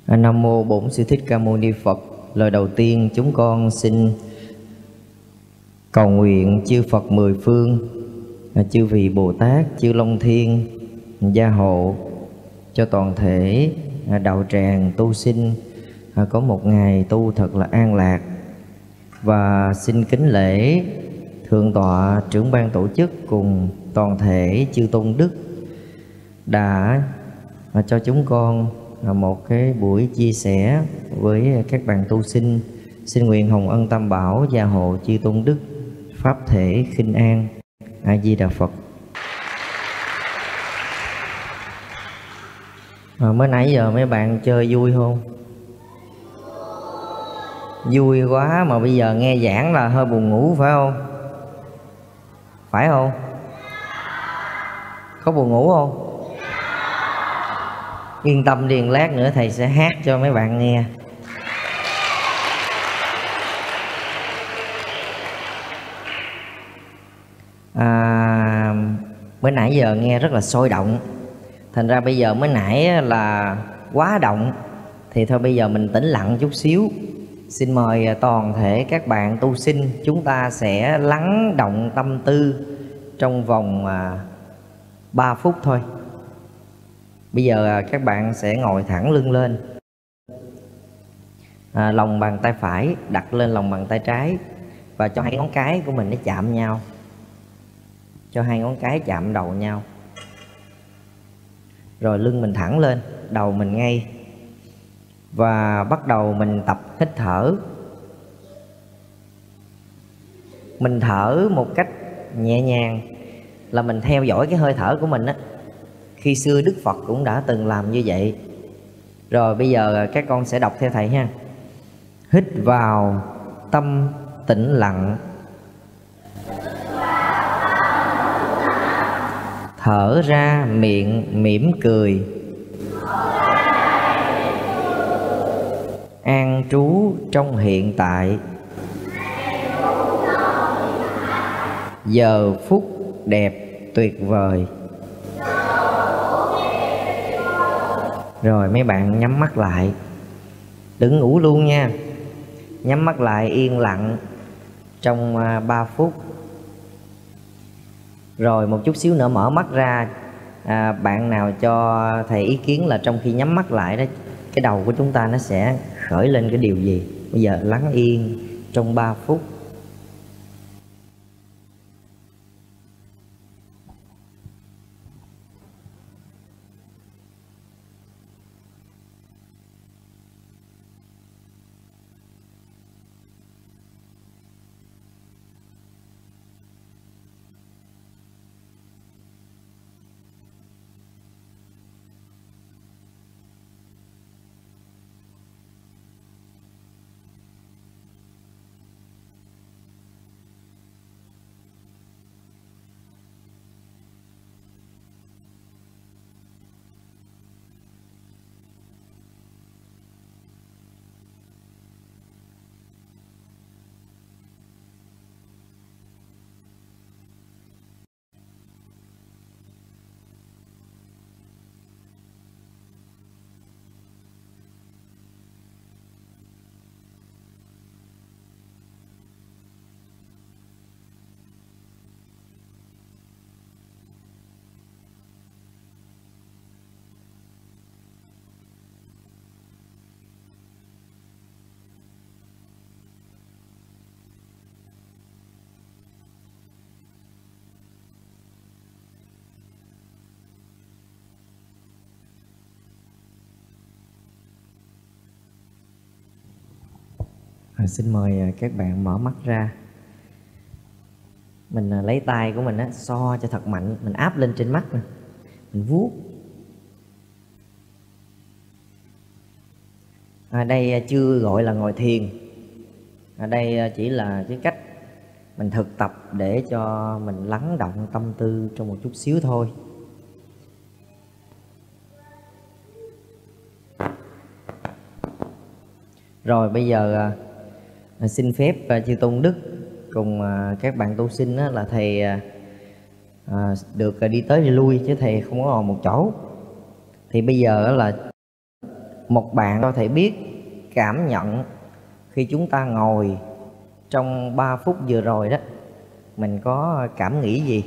Nam mô Bổn Sư Thích Ca Mâu Ni Phật. Lời đầu tiên chúng con xin cầu nguyện chư Phật mười phương, chư vị Bồ Tát, chư Long Thiên gia hộ cho toàn thể đạo tràng tu sinh có một ngày tu thật là an lạc. Và xin kính lễ Thượng tọa trưởng ban tổ chức cùng toàn thể chư tôn đức đã cho chúng con một cái buổi chia sẻ với các bạn tu sinh. Xin nguyện hồng ân tam bảo gia hộ chư tôn đức pháp thể khinh an. A Di Đà Phật. Mới nãy giờ mấy bạn chơi vui không? Vui quá, mà bây giờ nghe giảng là hơi buồn ngủ phải không? Phải không? Có buồn ngủ không? Yên tâm đi, lát nữa thầy sẽ hát cho mấy bạn nghe. Mới nãy giờ nghe rất là sôi động, thành ra bây giờ mới nãy là quá động, thì thôi bây giờ mình tĩnh lặng chút xíu. Xin mời toàn thể các bạn tu sinh, chúng ta sẽ lắng động tâm tư trong vòng 3 phút thôi. Bây giờ các bạn sẽ ngồi thẳng lưng lên, lòng bàn tay phải đặt lên lòng bàn tay trái, và cho hai ngón cái của mình nó chạm nhau, cho hai ngón cái chạm đầu nhau. Rồi lưng mình thẳng lên, đầu mình ngay, và bắt đầu mình tập hít thở. Mình thở một cách nhẹ nhàng, là mình theo dõi cái hơi thở của mình á. Khi xưa Đức Phật cũng đã từng làm như vậy. Rồi bây giờ các con sẽ đọc theo thầy ha. Hít vào tâm tĩnh lặng, thở ra miệng mỉm cười, an trú trong hiện tại, giờ phút đẹp tuyệt vời. Rồi mấy bạn nhắm mắt lại, đừng ngủ luôn nha. Nhắm mắt lại yên lặng trong 3 phút. Rồi một chút xíu nữa mở mắt ra. Bạn nào cho thầy ý kiến là trong khi nhắm mắt lại đó, cái đầu của chúng ta nó sẽ khởi lên cái điều gì? Bây giờ lắng yên trong 3 phút. Xin mời các bạn mở mắt ra. Mình lấy tay của mình á, so cho thật mạnh, mình áp lên trên mắt nè, mình vuốt. Đây chưa gọi là ngồi thiền, đây chỉ là cái cách mình thực tập để cho mình lắng động tâm tư trong một chút xíu thôi. Rồi bây giờ xin phép chư tôn đức cùng các bạn tu sinh là thầy được đi tới đi lui, chứ thầy không có ngồi một chỗ. Thì bây giờ là một bạn có thể biết cảm nhận khi chúng ta ngồi trong 3 phút vừa rồi đó, mình có cảm nghĩ gì?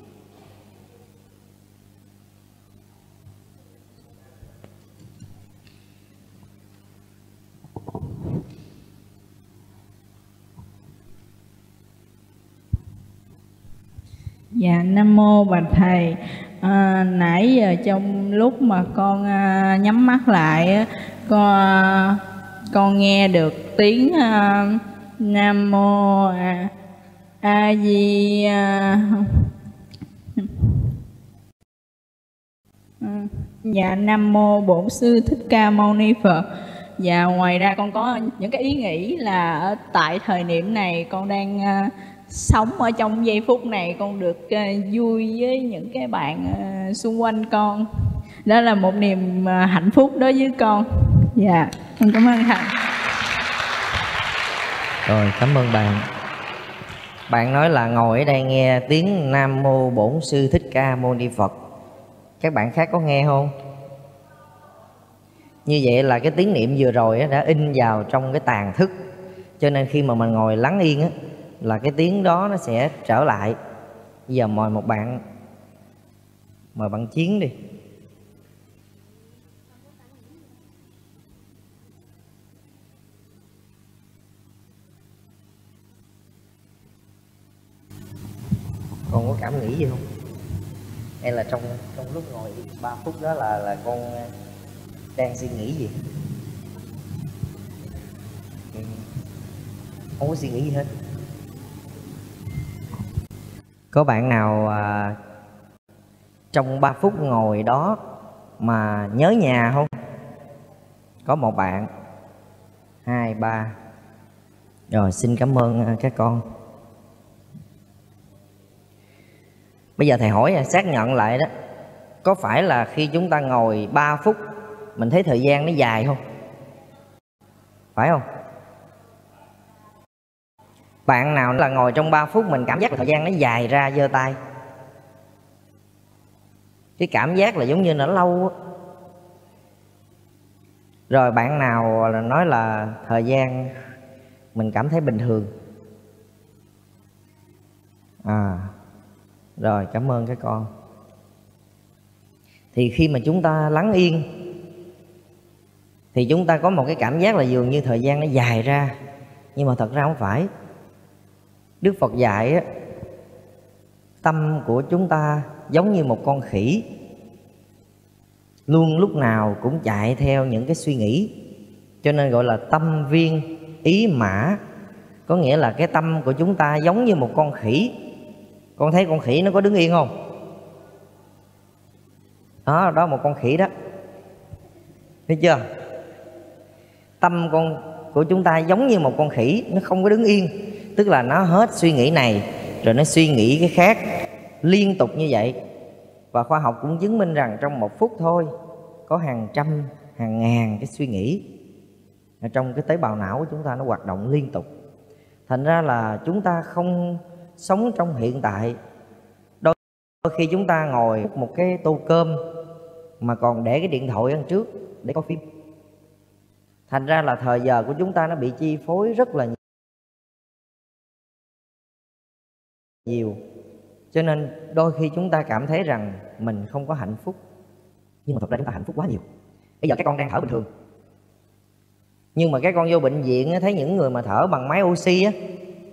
Dạ, Nam Mô Bạch Thầy. Nãy giờ trong lúc mà con nhắm mắt lại, con nghe được tiếng Nam Mô A Di dạ, Nam Mô Bổn Sư Thích Ca Mâu Ni Phật. Và ngoài ra con có những cái ý nghĩ là ở tại thời điểm này con đang sống ở trong giây phút này, con được vui với những cái bạn xung quanh con. Đó là một niềm hạnh phúc đối với con. Dạ, con cảm ơn thầy. Rồi, cảm ơn bạn. Bạn nói là ngồi ở đây nghe tiếng Nam Mô Bổn Sư Thích Ca Mâu Ni Phật. Các bạn khác có nghe không? Như vậy là cái tiếng niệm vừa rồi đã in vào trong cái tàn thức. Cho nên khi mà mình ngồi lắng yên là cái tiếng đó nó sẽ trở lại. Bây giờ mời một bạn, mời bạn Chiến đi. Con có cảm nghĩ gì không? Hay là trong lúc ngồi 3 phút đó là con đang suy nghĩ gì? Không có suy nghĩ gì hết. Có bạn nào trong 3 phút ngồi đó mà nhớ nhà không? Có một bạn, 2, 3. Rồi, xin cảm ơn các con. Bây giờ thầy hỏi xác nhận lại đó, có phải là khi chúng ta ngồi 3 phút mình thấy thời gian nó dài không? Phải không? Bạn nào là ngồi trong 3 phút mình cảm giác là thời gian nó dài ra, giơ tay. Cái cảm giác là giống như nó lâu á. Rồi bạn nào là nói là thời gian mình cảm thấy bình thường? Rồi, cảm ơn các con. Thì khi mà chúng ta lắng yên thì chúng ta có một cái cảm giác là dường như thời gian nó dài ra. Nhưng mà thật ra không phải. Đức Phật dạy tâm của chúng ta giống như một con khỉ, luôn lúc nào cũng chạy theo những cái suy nghĩ. Cho nên gọi là tâm viên ý mã. Có nghĩa là cái tâm của chúng ta giống như một con khỉ. Con thấy con khỉ nó có đứng yên không? Đó một con khỉ đó. Thấy chưa? Tâm của chúng ta giống như một con khỉ, nó không có đứng yên. Tức là nó hết suy nghĩ này rồi nó suy nghĩ cái khác, liên tục như vậy. Và khoa học cũng chứng minh rằng trong 1 phút thôi có hàng trăm, hàng ngàn cái suy nghĩ ở trong cái tế bào não của chúng ta, nó hoạt động liên tục. Thành ra là chúng ta không sống trong hiện tại. Đôi khi chúng ta ngồi một cái tô cơm mà còn để cái điện thoại ăn trước để coi phim. Thành ra là thời giờ của chúng ta nó bị chi phối rất là nhiều. Cho nên đôi khi chúng ta cảm thấy rằng mình không có hạnh phúc. Nhưng mà thật ra chúng ta hạnh phúc quá nhiều. Bây giờ các con đang thở bình thường, nhưng mà các con vô bệnh viện thấy những người mà thở bằng máy oxy á,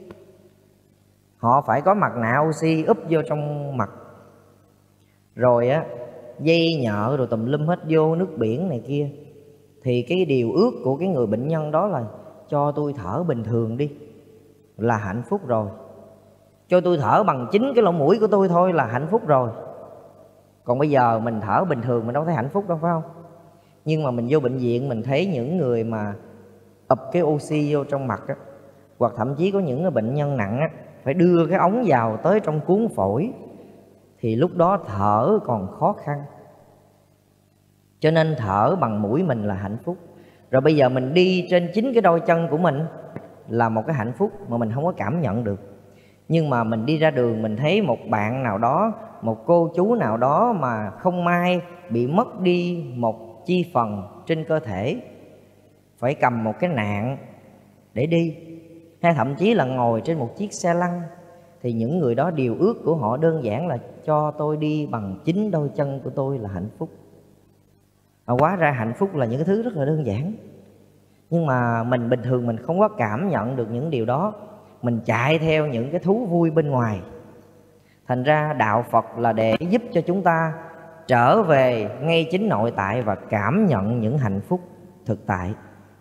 họ phải có mặt nạ oxy úp vô trong mặt, rồi dây nhợ rồi tùm lum hết vô, nước biển này kia. Thì cái điều ước của cái người bệnh nhân đó là cho tôi thở bình thường đi là hạnh phúc rồi. Cho tôi thở bằng chính cái lỗ mũi của tôi thôi là hạnh phúc rồi. Còn bây giờ mình thở bình thường mình đâu thấy hạnh phúc đâu, phải không? Nhưng mà mình vô bệnh viện mình thấy những người mà ập cái oxy vô trong mặt á, hoặc thậm chí có những cái bệnh nhân nặng á, phải đưa cái ống vào tới trong cuống phổi, thì lúc đó thở còn khó khăn. Cho nên thở bằng mũi mình là hạnh phúc. Rồi bây giờ mình đi trên chính cái đôi chân của mình là một cái hạnh phúc mà mình không có cảm nhận được. Nhưng mà mình đi ra đường mình thấy một bạn nào đó, một cô chú nào đó mà không may bị mất đi một chi phần trên cơ thể, phải cầm một cái nạn để đi, hay thậm chí là ngồi trên một chiếc xe lăn, thì những người đó điều ước của họ đơn giản là cho tôi đi bằng chính đôi chân của tôi là hạnh phúc. Hóa ra hạnh phúc là những cái thứ rất là đơn giản, nhưng mà mình bình thường mình không có cảm nhận được những điều đó, mình chạy theo những cái thú vui bên ngoài. Thành ra đạo Phật là để giúp cho chúng ta trở về ngay chính nội tại và cảm nhận những hạnh phúc thực tại.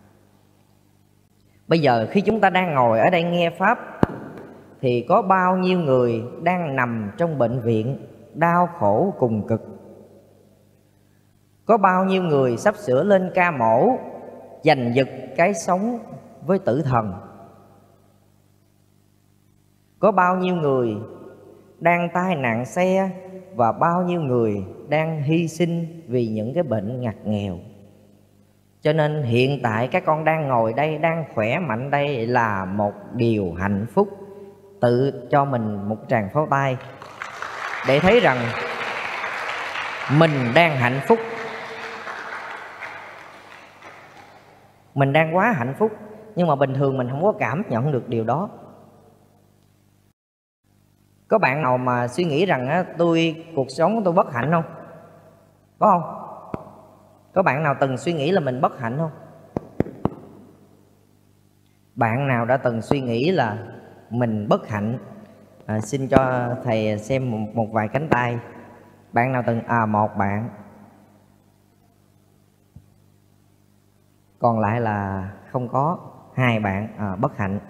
Bây giờ khi chúng ta đang ngồi ở đây nghe Pháp, thì có bao nhiêu người đang nằm trong bệnh viện đau khổ cùng cực? Có bao nhiêu người sắp sửa lên ca mổ, giành giật cái sống với tử thần? Có bao nhiêu người đang tai nạn xe, và bao nhiêu người đang hy sinh vì những cái bệnh ngặt nghèo? Cho nên hiện tại các con đang ngồi đây, đang khỏe mạnh đây là một điều hạnh phúc. Tự cho mình một tràng pháo tay để thấy rằng mình đang hạnh phúc. Mình đang quá hạnh phúc, nhưng mà bình thường mình không có cảm nhận được điều đó. Có bạn nào mà suy nghĩ rằng cuộc sống của tôi bất hạnh không? Có không? Có bạn nào từng suy nghĩ là mình bất hạnh không? Bạn nào đã từng suy nghĩ là mình bất hạnh? Xin cho thầy xem một vài cánh tay. Bạn nào từng? Một bạn. Còn lại là không có. 2 bạn bất hạnh.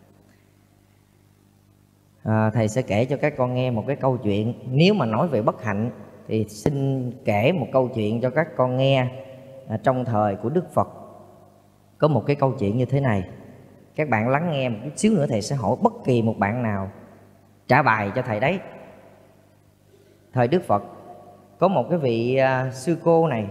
Thầy sẽ kể cho các con nghe một cái câu chuyện. Nếu mà nói về bất hạnh thì xin kể một câu chuyện cho các con nghe. Trong thời của Đức Phật có một cái câu chuyện như thế này. Các bạn lắng nghe một chút xíu nữa, thầy sẽ hỏi bất kỳ một bạn nào trả bài cho thầy đấy. Thời Đức Phật có một cái vị sư cô này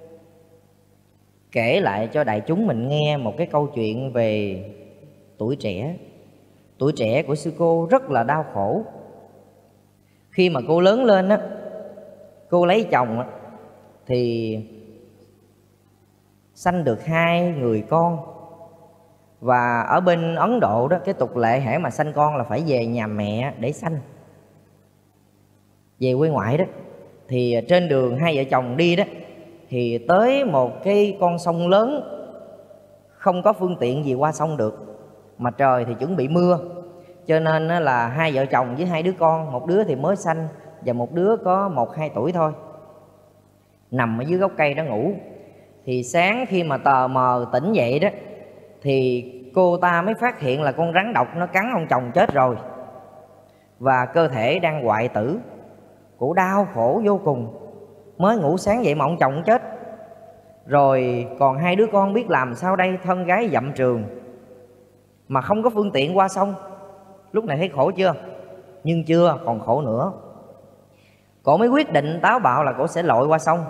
kể lại cho đại chúng mình nghe một cái câu chuyện về tuổi trẻ. Tuổi trẻ của sư cô rất là đau khổ. Khi mà cô lớn lên á, cô lấy chồng á, thì sanh được 2 người con. Và ở bên Ấn Độ đó, cái tục lệ hễ mà sanh con là phải về nhà mẹ để sanh, về quê ngoại đó. Thì trên đường hai vợ chồng đi đó, thì tới một cái con sông lớn, không có phương tiện gì qua sông được, mà trời thì chuẩn bị mưa. Cho nên là hai vợ chồng với 2 đứa con, một đứa thì mới sanh và một đứa có 1-2 tuổi thôi, nằm ở dưới gốc cây đó ngủ. Thì sáng khi mà tờ mờ tỉnh dậy đó, thì cô ta mới phát hiện là con rắn độc nó cắn ông chồng chết rồi, và cơ thể đang hoại tử. Cô đau khổ vô cùng. Mới ngủ sáng dậy mà ông chồng chết rồi, còn 2 đứa con biết làm sao đây, thân gái dặm trường mà không có phương tiện qua sông. Lúc này thấy khổ chưa? Nhưng chưa, còn khổ nữa. Cổ mới quyết định táo bạo là cổ sẽ lội qua sông.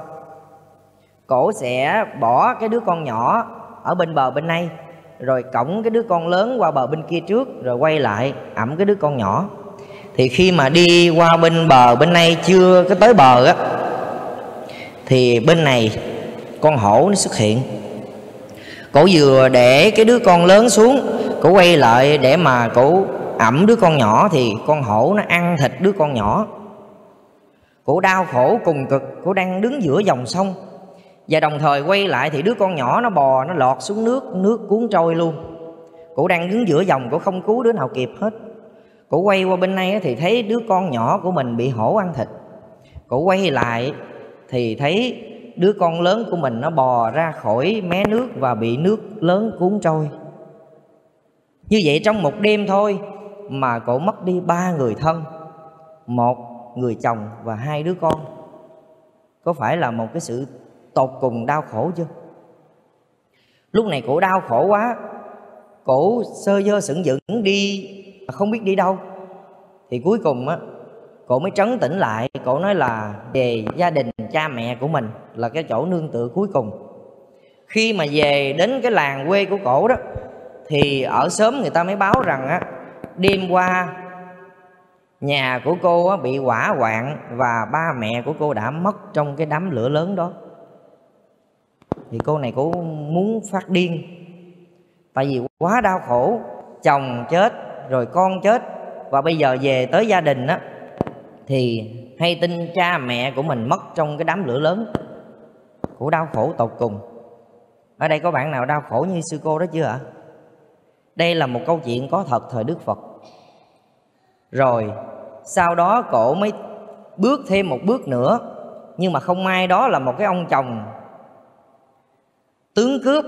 Cổ sẽ bỏ cái đứa con nhỏ ở bên bờ bên này, rồi cõng cái đứa con lớn qua bờ bên kia trước, rồi quay lại ẵm cái đứa con nhỏ. Thì khi mà đi qua bên bờ bên này chưa có tới bờ á, thì bên này con hổ nó xuất hiện. Cổ vừa để cái đứa con lớn xuống, cổ quay lại để mà cổ ẵm đứa con nhỏ, thì con hổ nó ăn thịt đứa con nhỏ. Cổ đau khổ cùng cực. Cổ đang đứng giữa dòng sông, và đồng thời quay lại thì đứa con nhỏ nó bò, nó lọt xuống nước, nước cuốn trôi luôn. Cổ đang đứng giữa dòng, cổ không cứu đứa nào kịp hết. Cổ quay qua bên này thì thấy đứa con nhỏ của mình bị hổ ăn thịt. Cổ quay lại thì thấy đứa con lớn của mình nó bò ra khỏi mé nước và bị nước lớn cuốn trôi. Như vậy trong một đêm thôi mà cổ mất đi 3 người thân, 1 người chồng và 2 đứa con. Có phải là một cái sự tột cùng đau khổ chưa? Lúc này cổ đau khổ quá, cổ sơ vơ sững sững đi, không biết đi đâu. Thì cuối cùng á, cổ mới trấn tĩnh lại. Cổ nói là về gia đình cha mẹ của mình là cái chỗ nương tựa cuối cùng. Khi mà về đến cái làng quê của cổ đó, thì ở xóm người ta mới báo rằng á, đêm qua nhà của cô á, bị hỏa hoạn và ba mẹ của cô đã mất trong cái đám lửa lớn đó. thì cô này cô muốn phát điên. Tại vì quá đau khổ, chồng chết rồi con chết, và bây giờ về tới gia đình á thì hay tin cha mẹ của mình mất trong cái đám lửa lớn. Cô đau khổ tột cùng. Ở đây có bạn nào đau khổ như sư cô đó chưa ạ? Đây là một câu chuyện có thật thời Đức Phật. Rồi sau đó cổ mới bước thêm một bước nữa, nhưng mà không may đó là một cái ông chồng tướng cướp.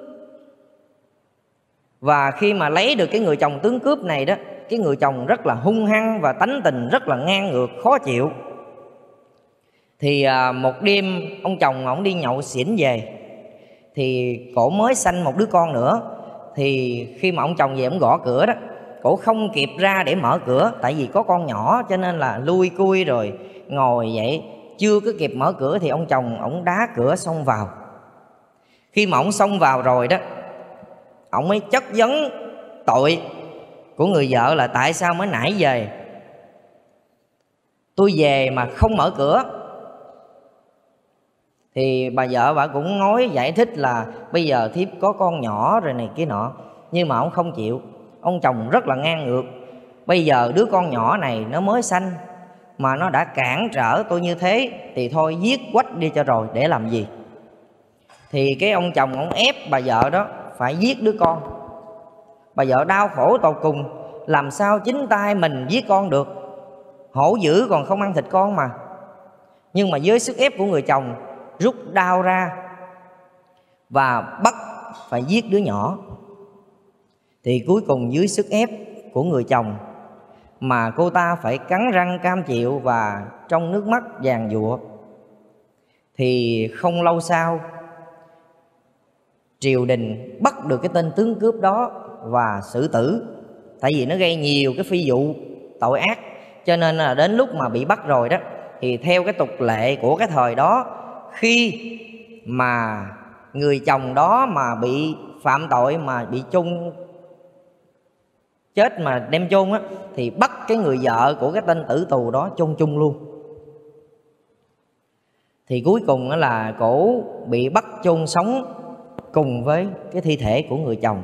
Và khi mà lấy được cái người chồng tướng cướp này đó, cái người chồng rất là hung hăng và tánh tình rất là ngang ngược, khó chịu. Thì một đêm ông chồng ổng đi nhậu xỉn về, thì cổ mới sanh một đứa con nữa. Thì khi mà ông chồng về ổng gõ cửa đó, cổ không kịp ra để mở cửa, tại vì có con nhỏ cho nên là lui cui rồi ngồi vậy. Chưa có kịp mở cửa thì ông chồng ổng đá cửa xông vào. Khi mà ổng xông vào rồi đó, ổng mới chất vấn tội của người vợ là tại sao mới nãy về tôi về mà không mở cửa. Thì bà vợ bà cũng nói giải thích là bây giờ thiếp có con nhỏ rồi này kia nọ, nhưng mà ông không chịu. Ông chồng rất là ngang ngược. Bây giờ đứa con nhỏ này nó mới sanh mà nó đã cản trở tôi như thế thì thôi giết quách đi cho rồi, để làm gì. Thì cái ông chồng ông ép bà vợ đó phải giết đứa con. Bà vợ đau khổ tột cùng, làm sao chính tay mình giết con được, hổ dữ còn không ăn thịt con mà. Nhưng mà với sức ép của người chồng, rút đao ra và bắt phải giết đứa nhỏ. Thì cuối cùng dưới sức ép của người chồng mà cô ta phải cắn răng cam chịu và trong nước mắt giàn giụa. Thì không lâu sau, triều đình bắt được cái tên tướng cướp đó và xử tử. Tại vì nó gây nhiều cái phi vụ tội ác, cho nên là đến lúc mà bị bắt rồi đó, thì theo cái tục lệ của cái thời đó, khi mà người chồng đó mà bị phạm tội mà bị chôn chết mà đem chôn á, thì bắt cái người vợ của cái tên tử tù đó chôn chung luôn. Thì cuối cùng là cổ bị bắt chôn sống cùng với cái thi thể của người chồng.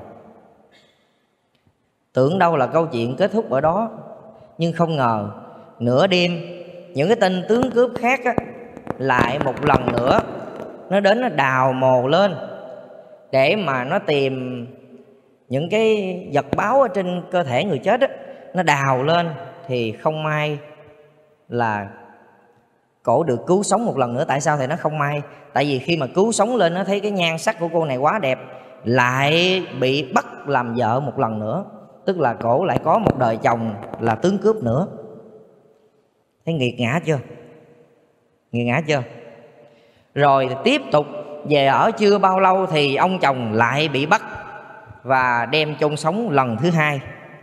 Tưởng đâu là câu chuyện kết thúc ở đó, nhưng không ngờ nửa đêm những cái tên tướng cướp khác á, lại một lần nữa nó đến nó đào mồ lên để mà nó tìm những cái vật báo ở trên cơ thể người chết á. Nó đào lên thì không may là cổ được cứu sống một lần nữa. Tại sao thì nó không may? Tại vì khi mà cứu sống lên nó thấy cái nhan sắc của cô này quá đẹp, lại bị bắt làm vợ một lần nữa. Tức là cổ lại có một đời chồng là tướng cướp nữa. Thấy nghiệt ngã chưa? Nghiệt ngã chưa? Rồi tiếp tục về ở chưa bao lâu thì ông chồng lại bị bắt và đem chôn sống lần thứ hai.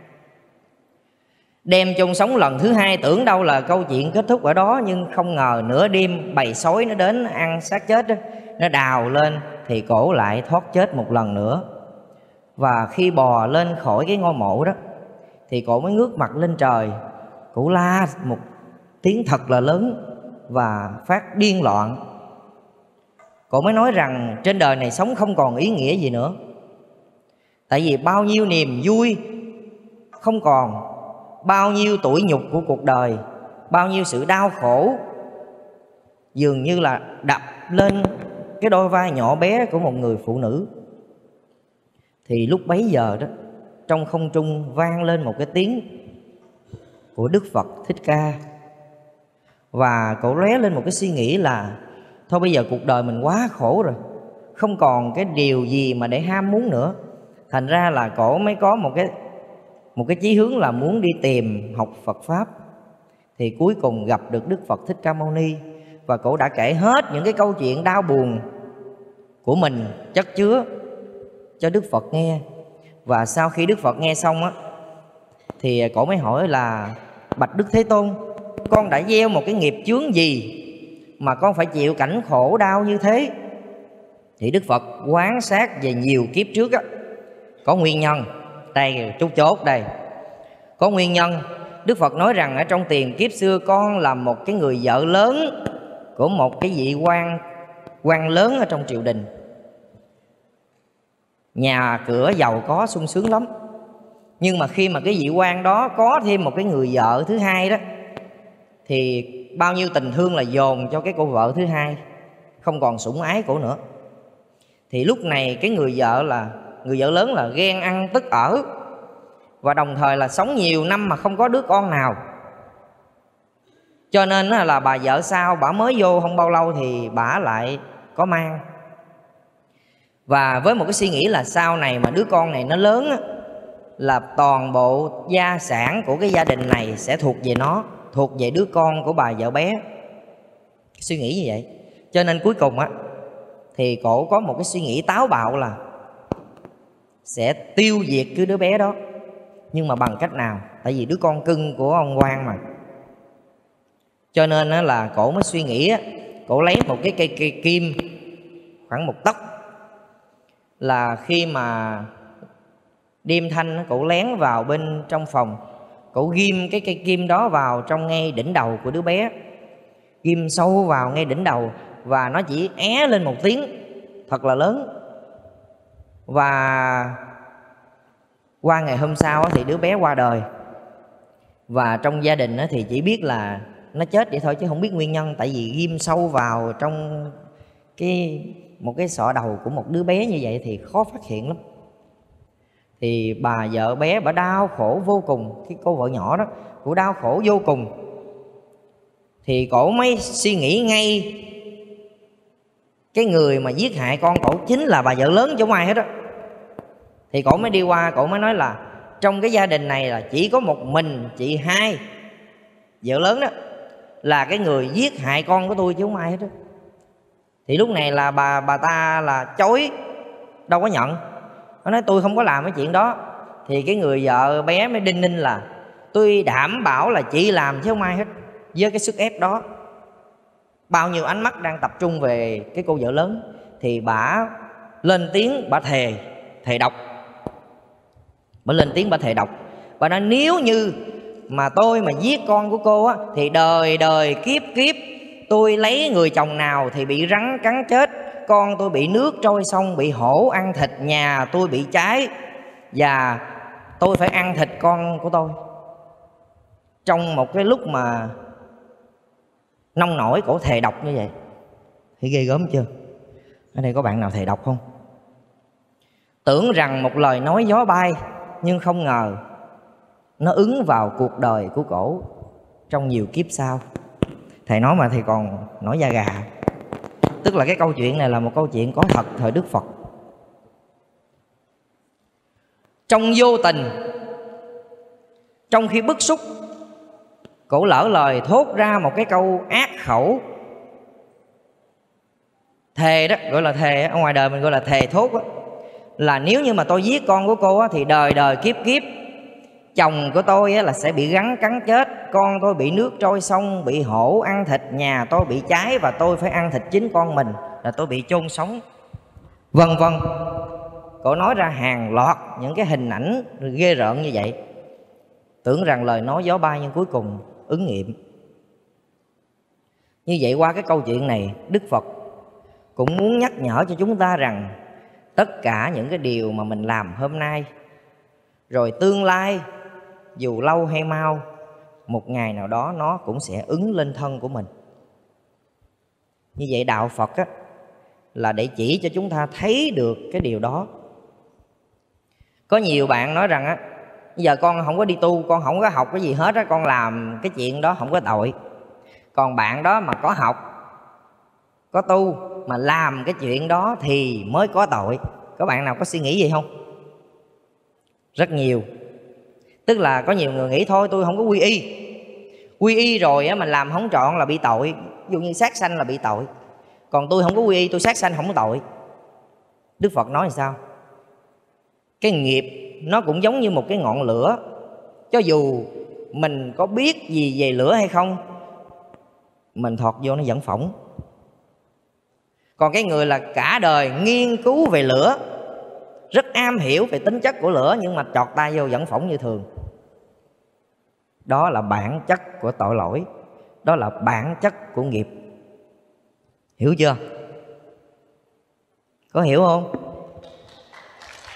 Đem chôn sống lần thứ hai tưởng đâu là câu chuyện kết thúc ở đó, nhưng không ngờ nửa đêm bầy sói nó đến ăn xác chết đó, nó đào lên thì cổ lại thoát chết một lần nữa. Và khi bò lên khỏi cái ngôi mộ đó thì cổ mới ngước mặt lên trời, cổ la một tiếng thật là lớn và phát điên loạn. Cổ mới nói rằng trên đời này sống không còn ý nghĩa gì nữa. Tại vì bao nhiêu niềm vui không còn, bao nhiêu tủi nhục của cuộc đời, bao nhiêu sự đau khổ dường như là đập lên cái đôi vai nhỏ bé của một người phụ nữ. Thì lúc bấy giờ đó, trong không trung vang lên một cái tiếng của Đức Phật Thích Ca. Và cổ lóe lên một cái suy nghĩ là thôi bây giờ cuộc đời mình quá khổ rồi, không còn cái điều gì mà để ham muốn nữa. Thành ra là cổ mới có một cái chí hướng là muốn đi tìm học Phật Pháp. Thì cuối cùng gặp được Đức Phật Thích Ca Mâu Ni, và cổ đã kể hết những cái câu chuyện đau buồn của mình chất chứa cho Đức Phật nghe. Và sau khi Đức Phật nghe xong á, thì cổ mới hỏi là bạch Đức Thế Tôn, con đã gieo một cái nghiệp chướng gì mà con phải chịu cảnh khổ đau như thế? Thì Đức Phật quan sát về nhiều kiếp trước á, có nguyên nhân. Đây chút chốt đây, có nguyên nhân. Đức Phật nói rằng ở trong tiền kiếp xưa con là một cái người vợ lớn của một cái vị quan lớn ở trong triều đình. nhà cửa giàu có sung sướng lắm. Nhưng mà khi mà cái vị quan đó có thêm một cái người vợ thứ hai đó, thì bao nhiêu tình thương là dồn cho cái cô vợ thứ hai, không còn sủng ái cổ nữa. Thì lúc này cái người vợ lớn là ghen ăn tức ở, và đồng thời là sống nhiều năm mà không có đứa con nào. Cho nên là bà vợ sau bà mới vô không bao lâu thì bà lại có mang. Và với một cái suy nghĩ là sau này mà đứa con này nó lớn á, là toàn bộ gia sản của cái gia đình này sẽ thuộc về nó, thuộc về đứa con của bà vợ bé. Suy nghĩ như vậy. Cho nên cuối cùng á thì cổ có một cái suy nghĩ táo bạo là sẽ tiêu diệt cái đứa bé đó. Nhưng mà bằng cách nào? Tại vì đứa con cưng của ông quan mà. Cho nên là cổ mới suy nghĩ á, cổ lấy một cái cây kim khoảng 1 tấc, là khi mà đêm thanh cổ lén vào bên trong phòng, cổ ghim cái cây kim đó vào trong ngay đỉnh đầu của đứa bé, ghim sâu vào ngay đỉnh đầu, và nó chỉ é lên một tiếng thật là lớn. Và qua ngày hôm sau thì đứa bé qua đời. Và trong gia đình thì chỉ biết là nó chết vậy thôi, chứ không biết nguyên nhân. Tại vì ghim sâu vào trong một cái sọ đầu của một đứa bé như vậy thì khó phát hiện lắm. Thì bà vợ bé bà đau khổ vô cùng. Cái cô vợ nhỏ đó, cô đau khổ vô cùng. Thì cổ mới suy nghĩ ngay cái người mà giết hại con cổ chính là bà vợ lớn chứ không ai hết á. Thì cổ mới đi qua, cổ mới nói là trong cái gia đình này là chỉ có một mình chị hai, vợ lớn đó, là cái người giết hại con của tôi chứ không ai hết đó. Thì lúc này là bà ta là chối, đâu có nhận. Nó nói tôi không có làm cái chuyện đó. Thì cái người vợ bé mới đinh ninh là tôi đảm bảo là chị làm chứ không ai hết. Với cái sức ép đó, bao nhiêu ánh mắt đang tập trung về cái cô vợ lớn, thì bà lên tiếng, bà thề độc. Bà lên tiếng bà thề độc. Bà nói nếu như mà tôi mà giết con của cô á, thì đời đời kiếp kiếp tôi lấy người chồng nào thì bị rắn cắn chết, con tôi bị nước trôi sông, bị hổ ăn thịt, nhà tôi bị cháy, và tôi phải ăn thịt con của tôi. Trong một cái lúc mà nông nổi, cổ thề độc như vậy. Thấy ghê gớm chưa? Ở đây có bạn nào thề độc không? Tưởng rằng một lời nói gió bay, nhưng không ngờ nó ứng vào cuộc đời của cổ trong nhiều kiếp sau. Thầy nói mà thầy còn nổi da gà. Tức là cái câu chuyện này là một câu chuyện có thật thời Đức Phật. Trong vô tình, trong khi bức xúc, cổ lỡ lời thốt ra một cái câu ác khẩu. Thề đó, gọi là thề, ở ngoài đời mình gọi là thề thốt đó. Là nếu như mà tôi giết con của cô á, thì đời đời kiếp kiếp chồng của tôi á, là sẽ bị rắn cắn chết, con tôi bị nước trôi sông, bị hổ ăn thịt, nhà tôi bị cháy, và tôi phải ăn thịt chính con mình, là tôi bị chôn sống, vân vân. Cổ nói ra hàng loạt những cái hình ảnh ghê rợn như vậy. Tưởng rằng lời nói gió bay, nhưng cuối cùng ứng nghiệm. Như vậy qua cái câu chuyện này, Đức Phật cũng muốn nhắc nhở cho chúng ta rằng tất cả những cái điều mà mình làm hôm nay, rồi tương lai dù lâu hay mau, một ngày nào đó nó cũng sẽ ứng lên thân của mình. Như vậy đạo Phật á, là để chỉ cho chúng ta thấy được cái điều đó. Có nhiều bạn nói rằng á, giờ con không có đi tu, con không có học cái gì hết á, con làm cái chuyện đó không có tội. Còn bạn đó mà có học, có tu mà làm cái chuyện đó thì mới có tội. Có bạn nào có suy nghĩ gì không? Rất nhiều. Tức là có nhiều người nghĩ thôi tôi không có quy y. Quy y rồi á, mà làm không trọn là bị tội. Ví dụ như sát sanh là bị tội. Còn tôi không có quy y, tôi sát sanh không có tội. Đức Phật nói là sao? Cái nghiệp nó cũng giống như một cái ngọn lửa. Cho dù mình có biết gì về lửa hay không, mình thọt vô nó vẫn phỏng. Còn cái người là cả đời nghiên cứu về lửa, rất am hiểu về tính chất của lửa, nhưng mà chọt tay vô vẫn phỏng như thường. Đó là bản chất của tội lỗi. Đó là bản chất của nghiệp. Hiểu chưa? Có hiểu không?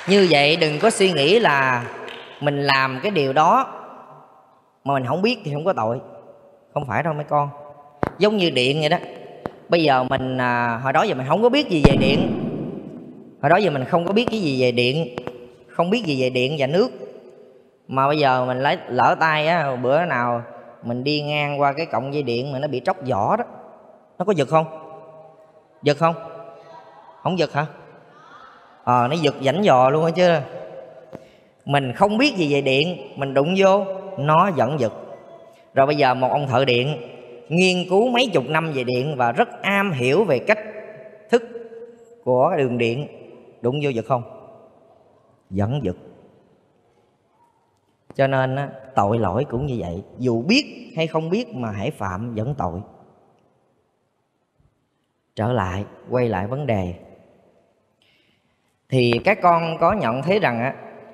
Như vậy đừng có suy nghĩ là mình làm cái điều đó mà mình không biết thì không có tội. Không phải đâu mấy con. Giống như điện vậy đó. Bây giờ mình hồi đó giờ mình không có biết gì về điện. Hồi đó giờ mình không có biết cái gì về điện, không biết gì về điện và nước. Mà bây giờ mình lấy lỡ tay á, bữa nào mình đi ngang qua cái cọng dây điện mà nó bị tróc vỏ đó, nó có giật không? Giật không? Không giật hả? Nó giật rảnh giò luôn á chứ. Mình không biết gì về điện, mình đụng vô nó vẫn giật. Rồi bây giờ một ông thợ điện nghiên cứu mấy chục năm về điện và rất am hiểu về cách thức của đường điện, đụng vô giật không? Vẫn giật. Cho nên tội lỗi cũng như vậy, dù biết hay không biết mà hãy phạm vẫn tội. Trở lại, quay lại vấn đề, thì các con có nhận thấy rằng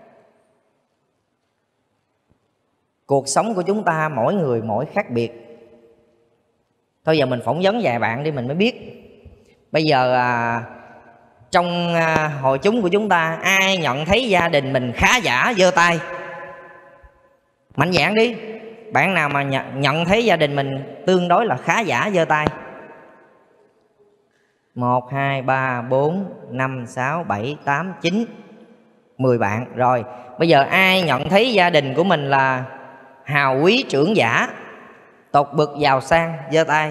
cuộc sống của chúng ta mỗi người mỗi khác biệt. Thôi giờ mình phỏng vấn vài bạn đi mình mới biết. Bây giờ trong hội chúng của chúng ta, ai nhận thấy gia đình mình khá giả giơ tay. Mạnh dạn đi. Bạn nào mà nhận thấy gia đình mình tương đối là khá giả giơ tay. 1, 2, 3, 4, 5, 6, 7, 8, 9, 10 bạn. Rồi bây giờ ai nhận thấy gia đình của mình là hào quý trưởng giả, tột bực giàu sang giơ tay.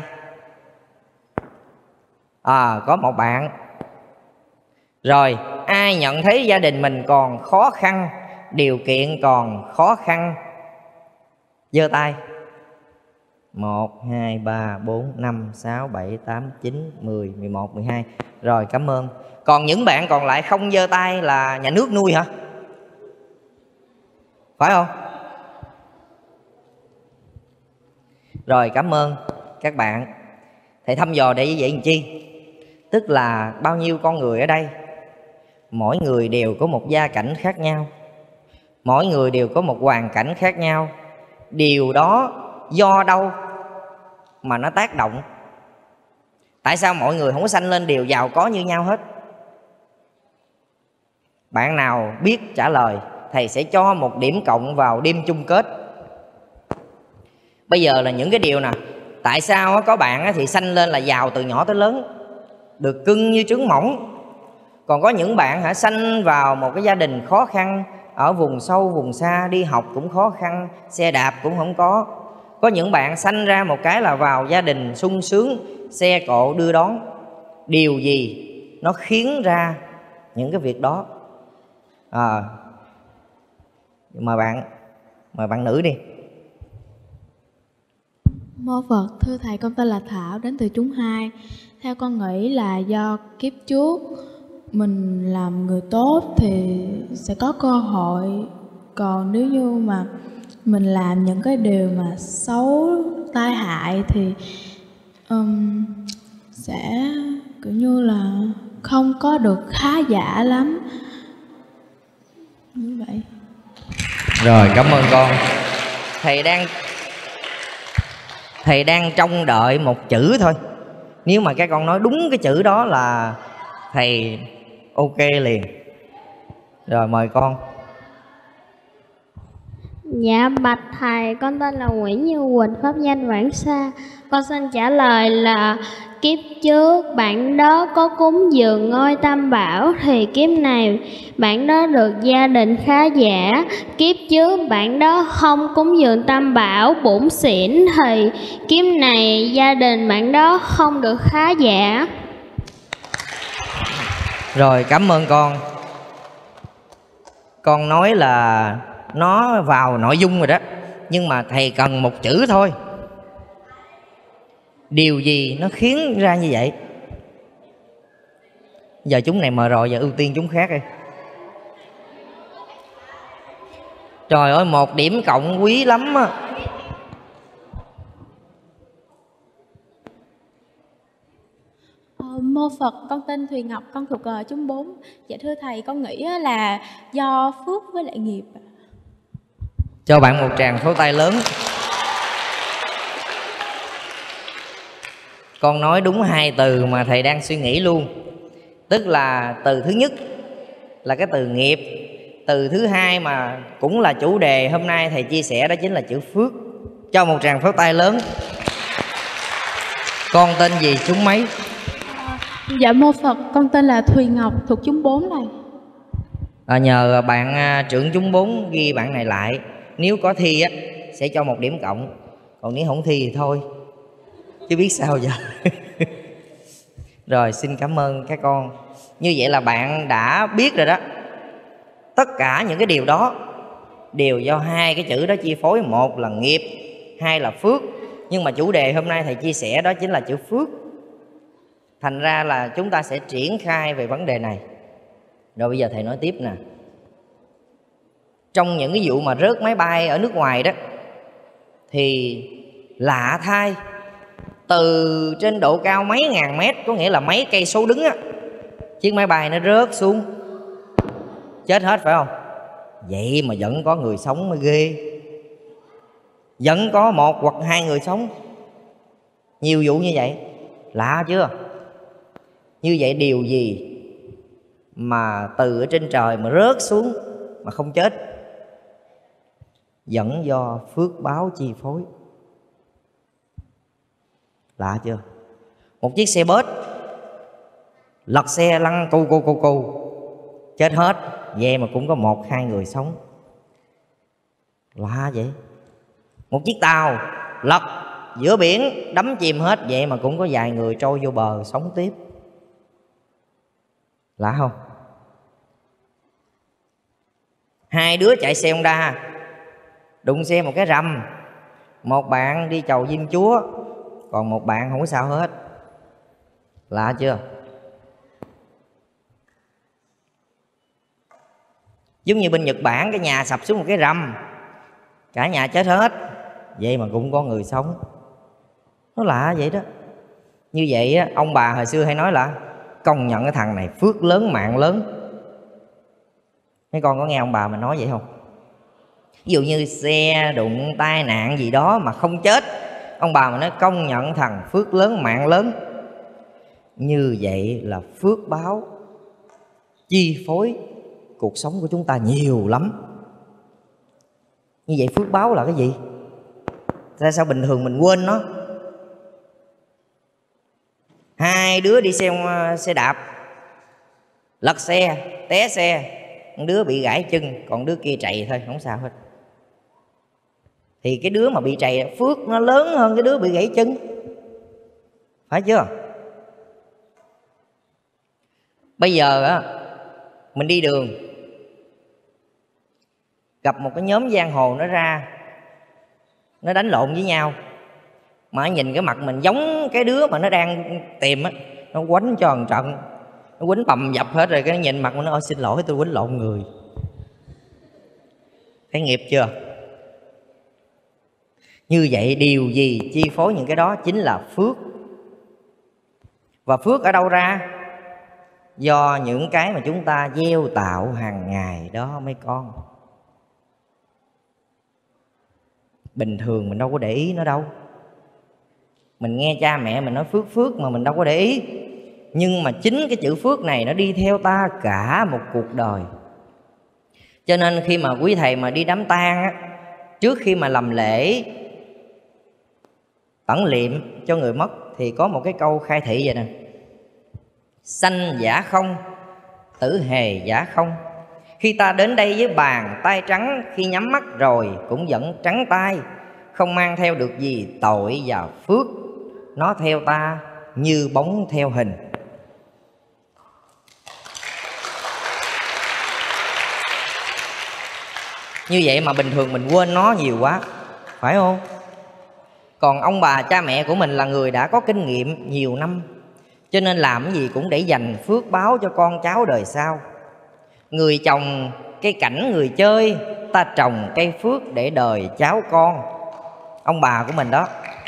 Có một bạn. Rồi ai nhận thấy gia đình mình còn khó khăn, điều kiện còn khó khăn giơ tay. 1, 2, 3, 4, 5, 6, 7, 8, 9, 10, 11, 12. Rồi cảm ơn. Còn những bạn còn lại không giơ tay là nhà nước nuôi hả? Phải không? Rồi cảm ơn các bạn. Thầy thăm dò để như vậy làm chi? Tức là bao nhiêu con người ở đây, mỗi người đều có một gia cảnh khác nhau, mỗi người đều có một hoàn cảnh khác nhau. Điều đó do đâu mà nó tác động? Tại sao mọi người không có sanh lên đều giàu có như nhau hết? Bạn nào biết trả lời, thầy sẽ cho 1 điểm cộng vào đêm chung kết. Bây giờ là những cái điều nè. Tại sao có bạn thì sanh lên là giàu từ nhỏ tới lớn, được cưng như trứng mỏng. Còn có những bạn sanh vào một cái gia đình khó khăn, ở vùng sâu vùng xa, đi học cũng khó khăn, xe đạp cũng không có. Có những bạn sanh ra một cái là vào gia đình sung sướng, xe cộ đưa đón. Điều gì nó khiến ra những cái việc đó? Mời bạn nữ đi. Mô Phật, thưa thầy, con tên là Thảo, đến từ chúng 2. Theo con nghĩ là do kiếp trước mình làm người tốt thì sẽ có cơ hội. Còn nếu như mà mình làm những cái điều mà xấu, tai hại thì sẽ kiểu như là không có được khá giả lắm. Như vậy. Rồi cảm ơn con. Thầy đang trông đợi một chữ thôi. Nếu mà các con nói đúng cái chữ đó là thầy ok liền. Rồi mời con. Dạ bạch thầy, con tên là Nguyễn Như Quỳnh, pháp danh Vãng Sa. Con xin trả lời là kiếp trước bạn đó có cúng dường ngôi Tam Bảo thì kiếp này bạn đó được gia đình khá giả. Kiếp trước bạn đó không cúng dường Tam Bảo bủn xỉn thì kiếp này gia đình bạn đó không được khá giả. Rồi cảm ơn con. Con nói là nó vào nội dung rồi đó, nhưng mà thầy cần một chữ thôi. Điều gì nó khiến ra như vậy? Giờ chúng này mời rồi, giờ ưu tiên chúng khác đi. Trời ơi, 1 điểm cộng quý lắm á. Mô Phật, con tên Thùy Ngọc, con thuộc chúng 4. Dạ thưa thầy, con nghĩ là do phước với lại nghiệp. Cho bạn một tràng pháo tay lớn. Con nói đúng 2 từ mà thầy đang suy nghĩ luôn. Tức là từ thứ nhất là cái từ nghiệp. Từ thứ hai mà cũng là chủ đề hôm nay thầy chia sẻ đó chính là chữ phước. Cho một tràng pháo tay lớn. Con tên gì chúng mấy? Dạ mô Phật, con tên là Thùy Ngọc thuộc chúng 4 này. Nhờ bạn trưởng chúng 4 ghi bạn này lại. Nếu có thi á sẽ cho 1 điểm cộng, còn nếu không thi thì thôi, chứ biết sao giờ. Rồi xin cảm ơn các con. Như vậy là bạn đã biết rồi đó. Tất cả những cái điều đó đều do hai cái chữ đó chi phối. Một là nghiệp, hai là phước. Nhưng mà chủ đề hôm nay thầy chia sẻ đó chính là chữ phước. Thành ra là chúng ta sẽ triển khai về vấn đề này. Rồi bây giờ thầy nói tiếp nè. Trong những cái vụ mà rớt máy bay ở nước ngoài đó, thì lạ thay, từ trên độ cao mấy ngàn mét, có nghĩa là mấy cây số đứng á, chiếc máy bay nó rớt xuống, chết hết phải không? Vậy mà vẫn có người sống mới ghê. Vẫn có 1 hoặc 2 người sống. Nhiều vụ như vậy, lạ chưa? Như vậy điều gì mà từ ở trên trời mà rớt xuống mà không chết? Vẫn do phước báo chi phối. Lạ chưa? Một chiếc xe bus lật xe lăn cu chết hết, vậy mà cũng có 1-2 người sống. Lạ vậy. Một chiếc tàu lật giữa biển đắm chìm hết, vậy mà cũng có vài người trôi vô bờ sống tiếp. Lạ không? 2 đứa chạy xe Honda đụng xe một cái rầm, một bạn đi chầu Diêm Chúa, còn một bạn không có sao hết. Lạ chưa? Giống như bên Nhật Bản, cái nhà sập xuống một cái rầm, cả nhà chết hết, vậy mà cũng có người sống. Nó lạ vậy đó. Như vậy á, ông bà hồi xưa hay nói là công nhận cái thằng này phước lớn mạng lớn. Mấy con có nghe ông bà mình nói vậy không? Ví dụ như xe đụng tai nạn gì đó mà không chết, ông bà mình nói công nhận thằng phước lớn mạng lớn. Như vậy là phước báo chi phối cuộc sống của chúng ta nhiều lắm. Như vậy phước báo là cái gì? Tại sao bình thường mình quên nó? 2 đứa đi xe đạp lật xe, té xe, một đứa bị gãy chân, còn đứa kia trầy thôi, không sao hết. Thì cái đứa mà bị trầy phước nó lớn hơn cái đứa bị gãy chân, phải chưa? Bây giờ á, mình đi đường gặp một cái nhóm giang hồ nó ra, nó đánh lộn với nhau, mà nhìn cái mặt mình giống cái đứa mà nó đang tìm á, nó quánh cho một trận, nó quýnh bầm dập hết rồi, cái nó nhìn mặt mình nó ôi xin lỗi tôi quýnh lộn người. Thấy nghiệp chưa? Như vậy điều gì chi phối những cái đó? Chính là phước. Và phước ở đâu ra? Do những cái mà chúng ta gieo tạo hàng ngày đó mấy con. Bình thường mình đâu có để ý nó đâu. Mình nghe cha mẹ mình nói phước phước mà mình đâu có để ý. Nhưng mà chính cái chữ phước này nó đi theo ta cả một cuộc đời. Cho nên khi mà quý thầy mà đi đám tang á, trước khi mà làm lễ tẩn liệm cho người mất thì có một cái câu khai thị vậy nè: sanh giả không, tử hề giả không. Khi ta đến đây với bàn tay trắng, khi nhắm mắt rồi cũng vẫn trắng tay, không mang theo được gì tội và phước, nó theo ta như bóng theo hình. Như vậy mà bình thường mình quên nó nhiều quá, phải không? Còn ông bà cha mẹ của mình là người đã có kinh nghiệm nhiều năm, cho nên làm cái gì cũng để dành phước báo cho con cháu đời sau. Người trồng cây cảnh người chơi, ta trồng cây phước để đời cháu con. Ông bà của mình đó.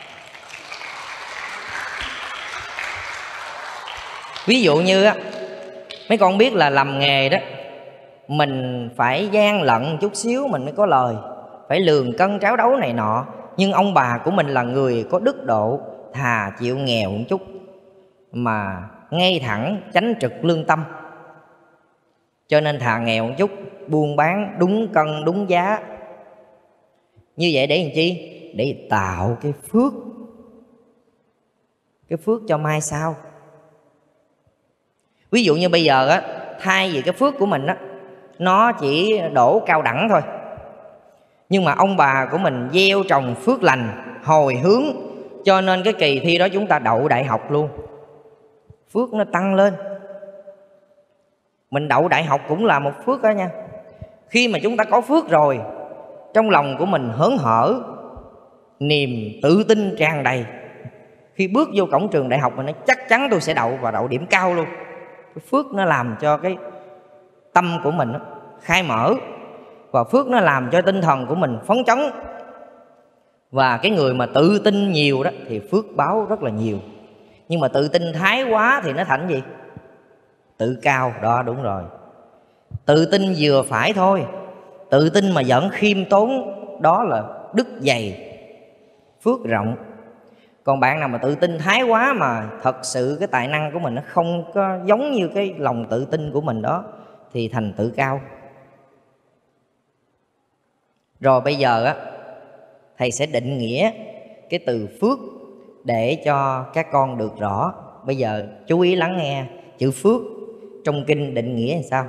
Ví dụ như á, mấy con biết là làm nghề đó, mình phải gian lận chút xíu mình mới có lời, phải lường cân tráo đấu này nọ. Nhưng ông bà của mình là người có đức độ, thà chịu nghèo một chút mà ngay thẳng chánh trực lương tâm. Cho nên thà nghèo một chút, buôn bán đúng cân đúng giá. Như vậy để làm chi? Để tạo cái phước cho mai sau. Ví dụ như bây giờ á, thay vì cái phước của mình á nó chỉ đổ cao đẳng thôi, nhưng mà ông bà của mình gieo trồng phước lành hồi hướng, cho nên cái kỳ thi đó chúng ta đậu đại học luôn, phước nó tăng lên. Mình đậu đại học cũng là một phước đó nha. Khi mà chúng ta có phước rồi, trong lòng của mình hớn hở, niềm tự tin tràn đầy. Khi bước vô cổng trường đại học mình nói chắc chắn tôi sẽ đậu và đậu điểm cao luôn. Cái phước nó làm cho cái tâm của mình khai mở, và phước nó làm cho tinh thần của mình phấn chấn. Và cái người mà tự tin nhiều đó thì phước báo rất là nhiều. Nhưng mà tự tin thái quá thì nó thành gì? Tự cao. Đó, đúng rồi. Tự tin vừa phải thôi. Tự tin mà vẫn khiêm tốn, đó là đức dày, phước rộng. Còn bạn nào mà tự tin thái quá mà thật sự cái tài năng của mình nó không có giống như cái lòng tự tin của mình đó thì thành tự cao. Rồi bây giờ á, thầy sẽ định nghĩa cái từ phước để cho các con được rõ. Bây giờ chú ý lắng nghe chữ phước trong kinh định nghĩa làm sao.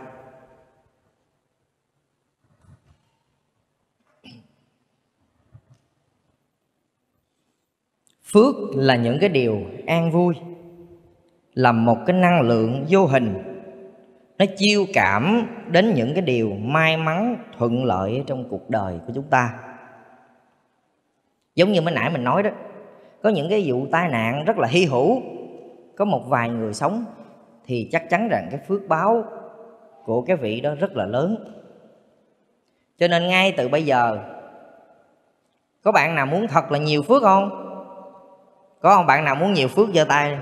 Phước là những cái điều an vui, là một cái năng lượng vô hình, nó chiêu cảm đến những cái điều may mắn thuận lợi trong cuộc đời của chúng ta. Giống như mới nãy mình nói đó, có những cái vụ tai nạn rất là hy hữu, có một vài người sống thì chắc chắn rằng cái phước báo của cái vị đó rất là lớn. Cho nên ngay từ bây giờ, có bạn nào muốn thật là nhiều phước không? Có không? Bạn nào muốn nhiều phước giơ tay.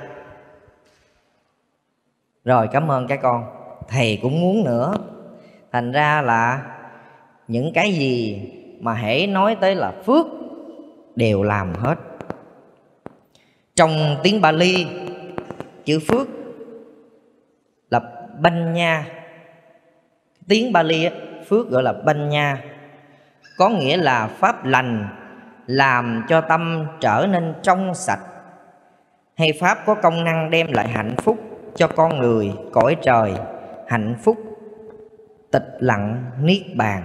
Rồi, cảm ơn các con. Thầy cũng muốn nữa. Thành ra là những cái gì mà hễ nói tới là phước đều làm hết. Trong tiếng Bali, chữ phước là Banya. Tiếng Bali phước gọi là Banya, có nghĩa là pháp lành làm cho tâm trở nên trong sạch, hay pháp có công năng đem lại hạnh phúc cho con người, cõi trời, hạnh phúc tịch lặng niết bàn.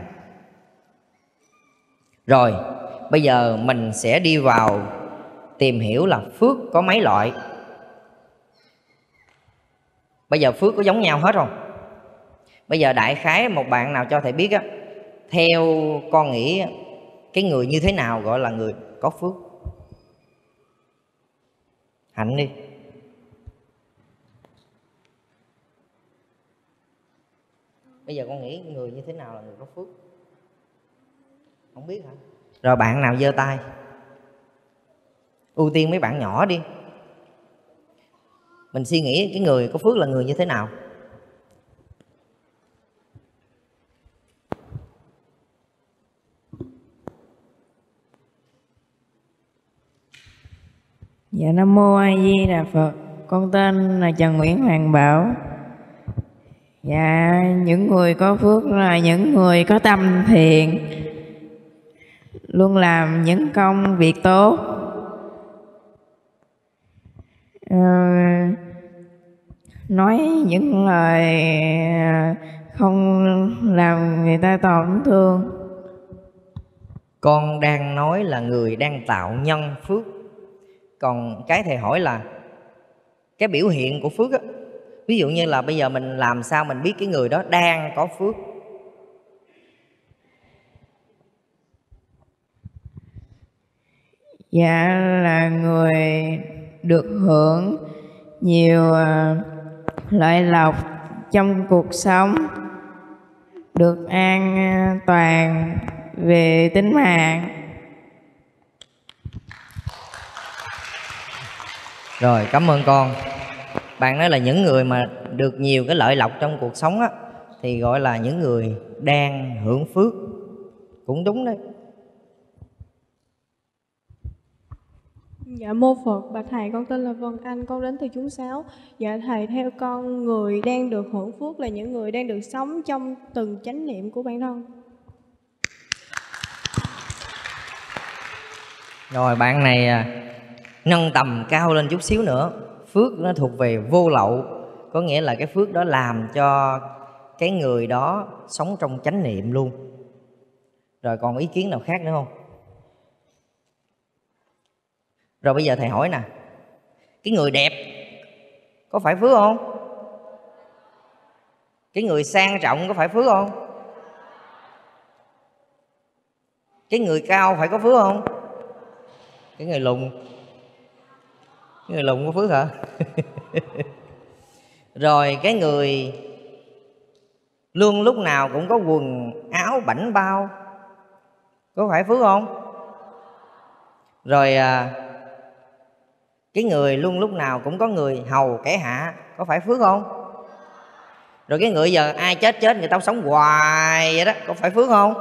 Rồi bây giờ mình sẽ đi vào tìm hiểu là phước có mấy loại. Bây giờ phước có giống nhau hết không? Bây giờ đại khái một bạn nào cho thầy biết á, theo con nghĩ cái người như thế nào gọi là người có phước? Hạnh đi. Bây giờ con nghĩ người như thế nào là người có phước? Không biết hả? Rồi bạn nào giơ tay? Ưu tiên mấy bạn nhỏ đi. Mình suy nghĩ cái người có phước là người như thế nào. Dạ, Nam Mô A Di Đà Phật. Con tên là Trần Nguyễn Hoàng Bảo. Dạ, những người có phước là những người có tâm thiện, luôn làm những công việc tốt, nói những lời không làm người ta tổn thương. Con đang nói là người đang tạo nhân phước. Còn cái thầy hỏi là cái biểu hiện của phước á. Ví dụ như là bây giờ mình làm sao mình biết cái người đó đang có phước? Dạ, là người được hưởng nhiều lợi lộc trong cuộc sống, được an toàn về tính mạng. Rồi, cảm ơn con. Bạn nói là những người mà được nhiều cái lợi lộc trong cuộc sống á, thì gọi là những người đang hưởng phước. Cũng đúng đấy. Dạ mô Phật, bạch thầy, con tên là Vân Anh, con đến từ chúng 6. Dạ thầy, theo con, người đang được hưởng phước là những người đang được sống trong từng chánh niệm của bản thân. Rồi bạn này nâng tầm cao lên chút xíu nữa. Phước nó thuộc về vô lậu, có nghĩa là cái phước đó làm cho cái người đó sống trong chánh niệm luôn. Rồi còn ý kiến nào khác nữa không? Rồi bây giờ thầy hỏi nè, cái người đẹp có phải phước không? Cái người sang trọng có phải phước không? Cái người cao phải có phước không? Cái người lùn có phước hả? Rồi cái người luôn lúc nào cũng có quần áo bảnh bao có phải phước không? Rồi cái người luôn lúc nào cũng có người hầu kẻ hạ có phải phước không? Rồi cái người giờ ai chết người ta sống hoài vậy đó, có phải phước không?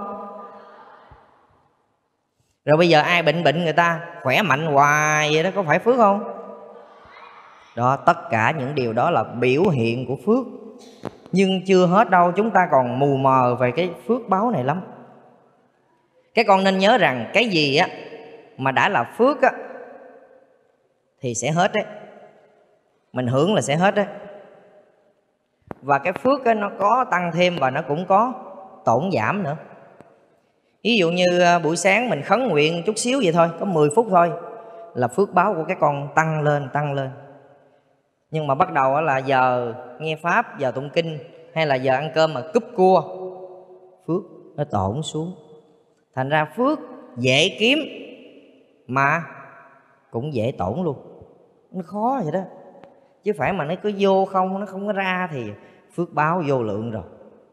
Rồi bây giờ ai bệnh người ta khỏe mạnh hoài vậy đó, có phải phước không? Đó, tất cả những điều đó là biểu hiện của phước. Nhưng chưa hết đâu, chúng ta còn mù mờ về cái phước báo này lắm. Các con nên nhớ rằng cái gì á mà đã là phước á thì sẽ hết đấy. Mình hưởng là sẽ hết đấy. Và cái phước á, nó có tăng thêm và nó cũng có tổn giảm nữa. Ví dụ như buổi sáng mình khấn nguyện chút xíu vậy thôi, có 10 phút thôi là phước báo của các con tăng lên. Nhưng mà bắt đầu là giờ nghe pháp, giờ tụng kinh hay là giờ ăn cơm mà cúp cua, phước nó tổn xuống. Thành ra phước dễ kiếm mà cũng dễ tổn luôn. Nó khó vậy đó. Chứ phải mà nó cứ vô không, nó không có ra thì phước báo vô lượng rồi.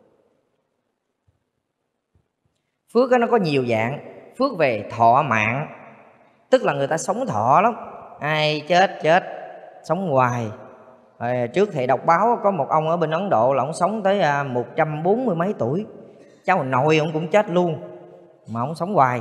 Phước nó có nhiều dạng. Phước về thọ mạng, tức là người ta sống thọ lắm. Ai chết sống hoài. Rồi trước thầy đọc báo có một ông ở bên Ấn Độ là ông sống tới 140 mấy tuổi. Cháu nội ông cũng chết luôn mà ông sống hoài.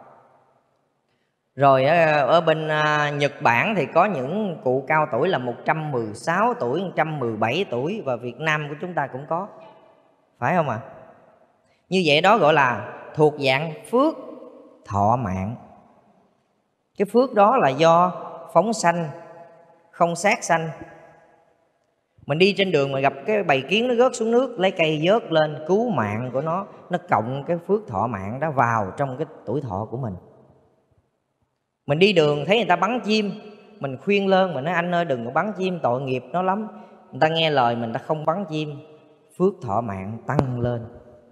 Rồi ở bên Nhật Bản thì có những cụ cao tuổi là 116 tuổi, 117 tuổi. Và Việt Nam của chúng ta cũng có. Phải không ạ? Như vậy đó gọi là thuộc dạng phước thọ mạng. Cái phước đó là do phóng sanh, không sát sanh. Mình đi trên đường mà gặp cái bầy kiến nó rớt xuống nước, lấy cây vớt lên cứu mạng của nó cộng cái phước thọ mạng đó vào trong cái tuổi thọ của mình. Mình đi đường thấy người ta bắn chim, mình khuyên lơn, mình nói anh ơi đừng có bắn chim, tội nghiệp nó lắm. Người ta nghe lời mình ta không bắn chim, phước thọ mạng tăng lên.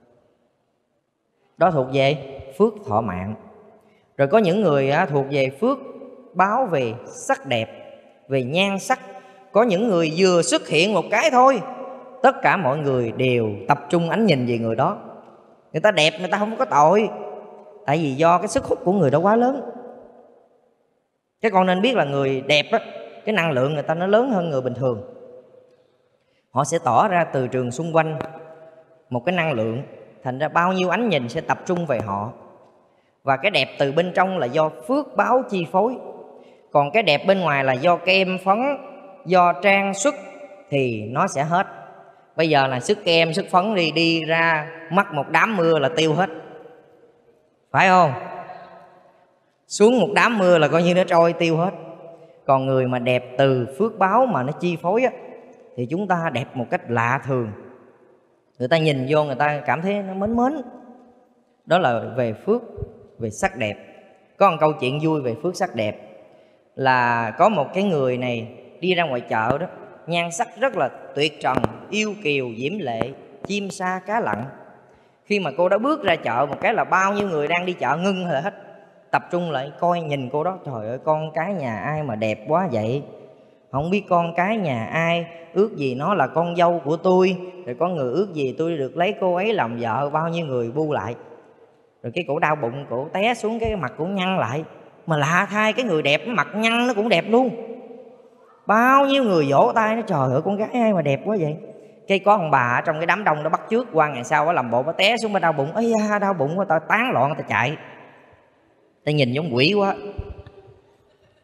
Đó thuộc về phước thọ mạng. Rồi có những người thuộc về phước báo về sắc đẹp, về nhan sắc. Có những người vừa xuất hiện một cái thôi, tất cả mọi người đều tập trung ánh nhìn về người đó. Người ta đẹp, người ta không có tội, tại vì do cái sức hút của người đó quá lớn. Các con nên biết là người đẹp á, cái năng lượng người ta nó lớn hơn người bình thường. Họ sẽ tỏ ra từ trường xung quanh một cái năng lượng, thành ra bao nhiêu ánh nhìn sẽ tập trung về họ. Và cái đẹp từ bên trong là do phước báo chi phối. Còn cái đẹp bên ngoài là do kem phấn, do trang sức thì nó sẽ hết. Bây giờ là sức kem, sức phấn đi ra mắc một đám mưa là tiêu hết. Phải không? Xuống một đám mưa là coi như nó trôi tiêu hết. Còn người mà đẹp từ phước báo mà nó chi phối á, thì chúng ta đẹp một cách lạ thường. Người ta nhìn vô người ta cảm thấy nó mến mến. Đó là về phước, về sắc đẹp. Có một câu chuyện vui về phước sắc đẹp là có một cái người này đi ra ngoài chợ đó, nhan sắc rất là tuyệt trần, yêu kiều, diễm lệ, chim sa cá lặn. Khi mà cô đó bước ra chợ một cái là bao nhiêu người đang đi chợ ngưng hết, tập trung lại coi nhìn cô đó. Trời ơi, con cái nhà ai mà đẹp quá vậy? Không biết con cái nhà ai, ước gì nó là con dâu của tôi. Rồi có người ước gì tôi được lấy cô ấy làm vợ. Bao nhiêu người bu lại. Rồi cái cổ đau bụng, cổ té xuống, cái mặt cổ nhăn lại. Mà lạ thay, cái người đẹp mặt nhăn nó cũng đẹp luôn. Bao nhiêu người vỗ tay nó trời ơi con gái ai mà đẹp quá vậy. Cái có ông bà ở trong cái đám đông đó bắt trước qua, ngày sau nó làm bộ nó té xuống, nó đau bụng. Ây da, đau bụng quá, tao tán loạn, tao chạy. Tao nhìn giống quỷ quá.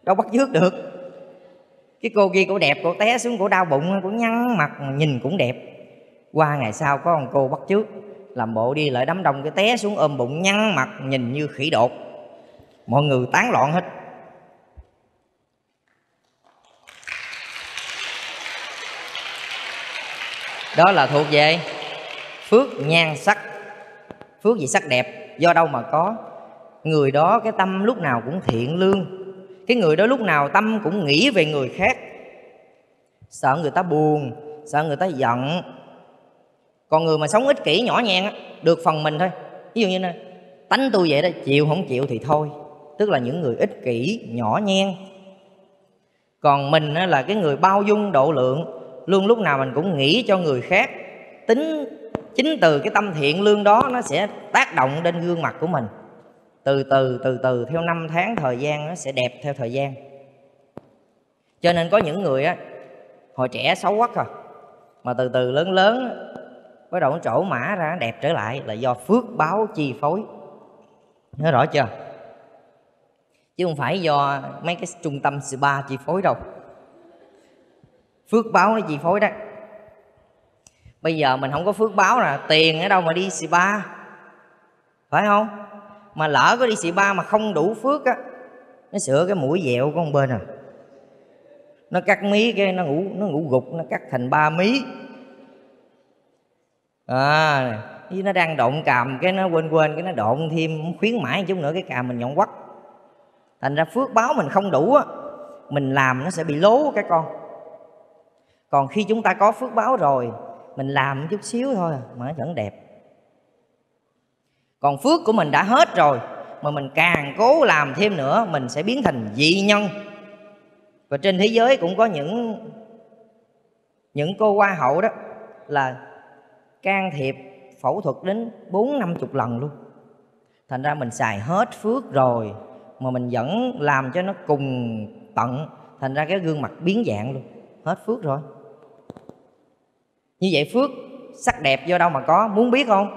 đâu bắt chước được. Cái cô kia cổ đẹp, cổ té xuống cổ đau bụng, cổ nhăn mặt nhìn cũng đẹp. Qua ngày sau có một cô bắt chước, làm bộ đi lại đám đông cái té xuống ôm bụng nhăn mặt nhìn như khỉ đột, mọi người tán loạn hết. Đó là thuộc về phước nhan sắc. Phước gì? Sắc đẹp. Do đâu mà có? Người đó cái tâm lúc nào cũng thiện lương, cái người đó lúc nào tâm cũng nghĩ về người khác, sợ người ta buồn, sợ người ta giận. Còn người mà sống ích kỷ nhỏ nhen á, được phần mình thôi. Ví dụ như này, tánh tôi vậy đó, chịu không chịu thì thôi. Tức là những người ích kỷ nhỏ nhen. Còn mình á, là cái người bao dung độ lượng, luôn lúc nào mình cũng nghĩ cho người khác. Chính từ cái tâm thiện lương đó nó sẽ tác động đến gương mặt của mình. Từ từ theo năm tháng thời gian nó sẽ đẹp theo thời gian. Cho nên có những người á, hồi trẻ xấu quắc à, mà từ từ lớn lớn bắt đầu nó trổ mã ra đẹp trở lại, là do phước báo chi phối. Nhớ rõ chưa? Chứ không phải do mấy cái trung tâm spa chi phối đâu. Phước báo nó chi phối đó. Bây giờ mình không có phước báo là tiền ở đâu mà đi spa, phải không? Mà lỡ có đi spa mà không đủ phước á, nó sửa cái mũi dẹo của con bên à, nó cắt mí cái nó ngủ gục, nó cắt thành 3 mí à, với nó đang độn càm cái nó quên cái nó độn thêm khuyến mãi chút nữa cái càm mình nhọn quắt. Thành ra phước báo mình không đủ á, mình làm nó sẽ bị lố cái con. Còn khi chúng ta có phước báo rồi, mình làm chút xíu thôi mà nó vẫn đẹp. Còn phước của mình đã hết rồi mà mình càng cố làm thêm nữa, mình sẽ biến thành dị nhân. Và trên thế giới cũng có những cô hoa hậu đó là can thiệp phẫu thuật đến 40-50 lần luôn. Thành ra mình xài hết phước rồi mà mình vẫn làm cho nó cùng tận, thành ra cái gương mặt biến dạng luôn, hết phước rồi. Như vậy phước sắc đẹp do đâu mà có? Muốn biết không?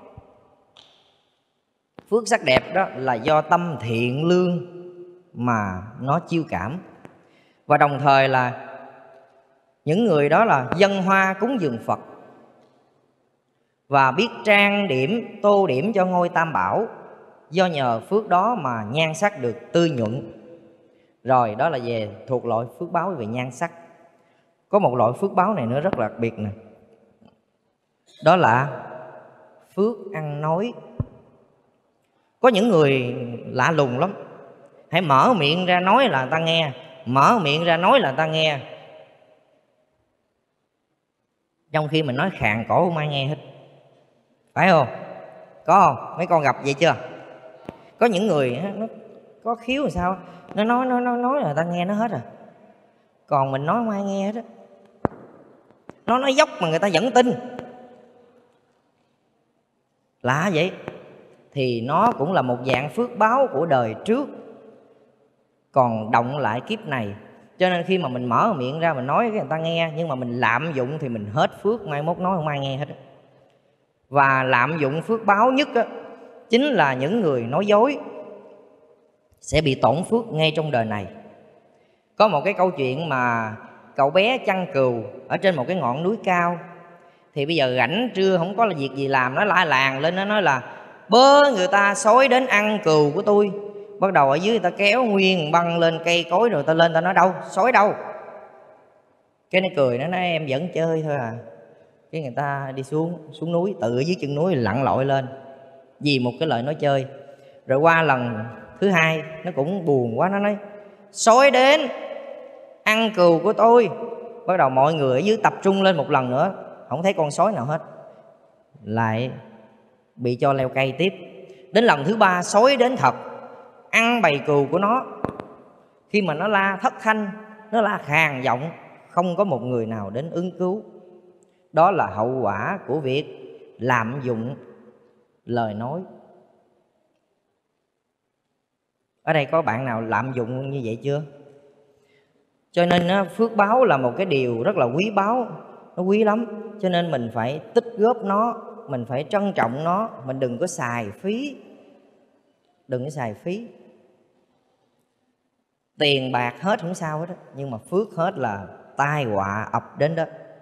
Phước sắc đẹp đó là do tâm thiện lương mà nó chiêu cảm. Và đồng thời là những người đó là dâng hoa cúng dường Phật và biết trang điểm, tô điểm cho ngôi Tam Bảo. Do nhờ phước đó mà nhan sắc được tươi nhuận. Rồi đó là về thuộc loại phước báo về nhan sắc. Có một loại phước báo này nữa rất là đặc biệt nè, đó là phước ăn nói. Có những người lạ lùng lắm, hãy mở miệng ra nói là người ta nghe, mở miệng ra nói là người ta nghe, trong khi mình nói khàn cổ không ai nghe hết, phải không? Có không? Mấy con gặp vậy chưa? Có những người nó có khiếu làm sao, nó nói là người ta nghe nó hết rồi, còn mình nói không ai nghe hết á. Nó nói dốc mà người ta vẫn tin, lạ vậy. Thì nó cũng là một dạng phước báo của đời trước còn động lại kiếp này. Cho nên khi mà mình mở miệng ra mình nói cái người ta nghe, nhưng mà mình lạm dụng thì mình hết phước, mai mốt nói không ai nghe hết. Và lạm dụng phước báo nhất á, chính là những người nói dối sẽ bị tổn phước ngay trong đời này. Có một cái câu chuyện mà cậu bé chăn cừu ở trên một cái ngọn núi cao. Thì bây giờ rảnh trưa không có việc gì làm, nó la làng lên, nó nói là bớ người ta sói đến ăn cừu của tôi. Bắt đầu ở dưới người ta kéo nguyên băng lên cây cối, rồi ta lên ta nói đâu, sói đâu. Cái nó cười, nó nói em vẫn chơi thôi à. Cái người ta đi xuống núi, tự ở dưới chân núi lặn lội lên vì một cái lời nói chơi. Rồi qua lần thứ hai nó cũng buồn quá, nó nói sói đến ăn cừu của tôi. Bắt đầu mọi người ở dưới tập trung lên một lần nữa, không thấy con sói nào hết, lại bị cho leo cây tiếp. Đến lần thứ ba sói đến thật, ăn bầy cừu của nó. Khi mà nó la thất thanh, nó la khàn giọng, không có một người nào đến ứng cứu. Đó là hậu quả của việc lạm dụng lời nói. Ở đây có bạn nào lạm dụng như vậy chưa? Cho nên phước báo là một cái điều rất là quý báu, nó quý lắm. Cho nên mình phải tích góp nó, mình phải trân trọng nó, mình đừng có xài phí. Đừng có xài phí. Tiền bạc hết không sao hết đó, nhưng mà phước hết là tai họa ập đến đó.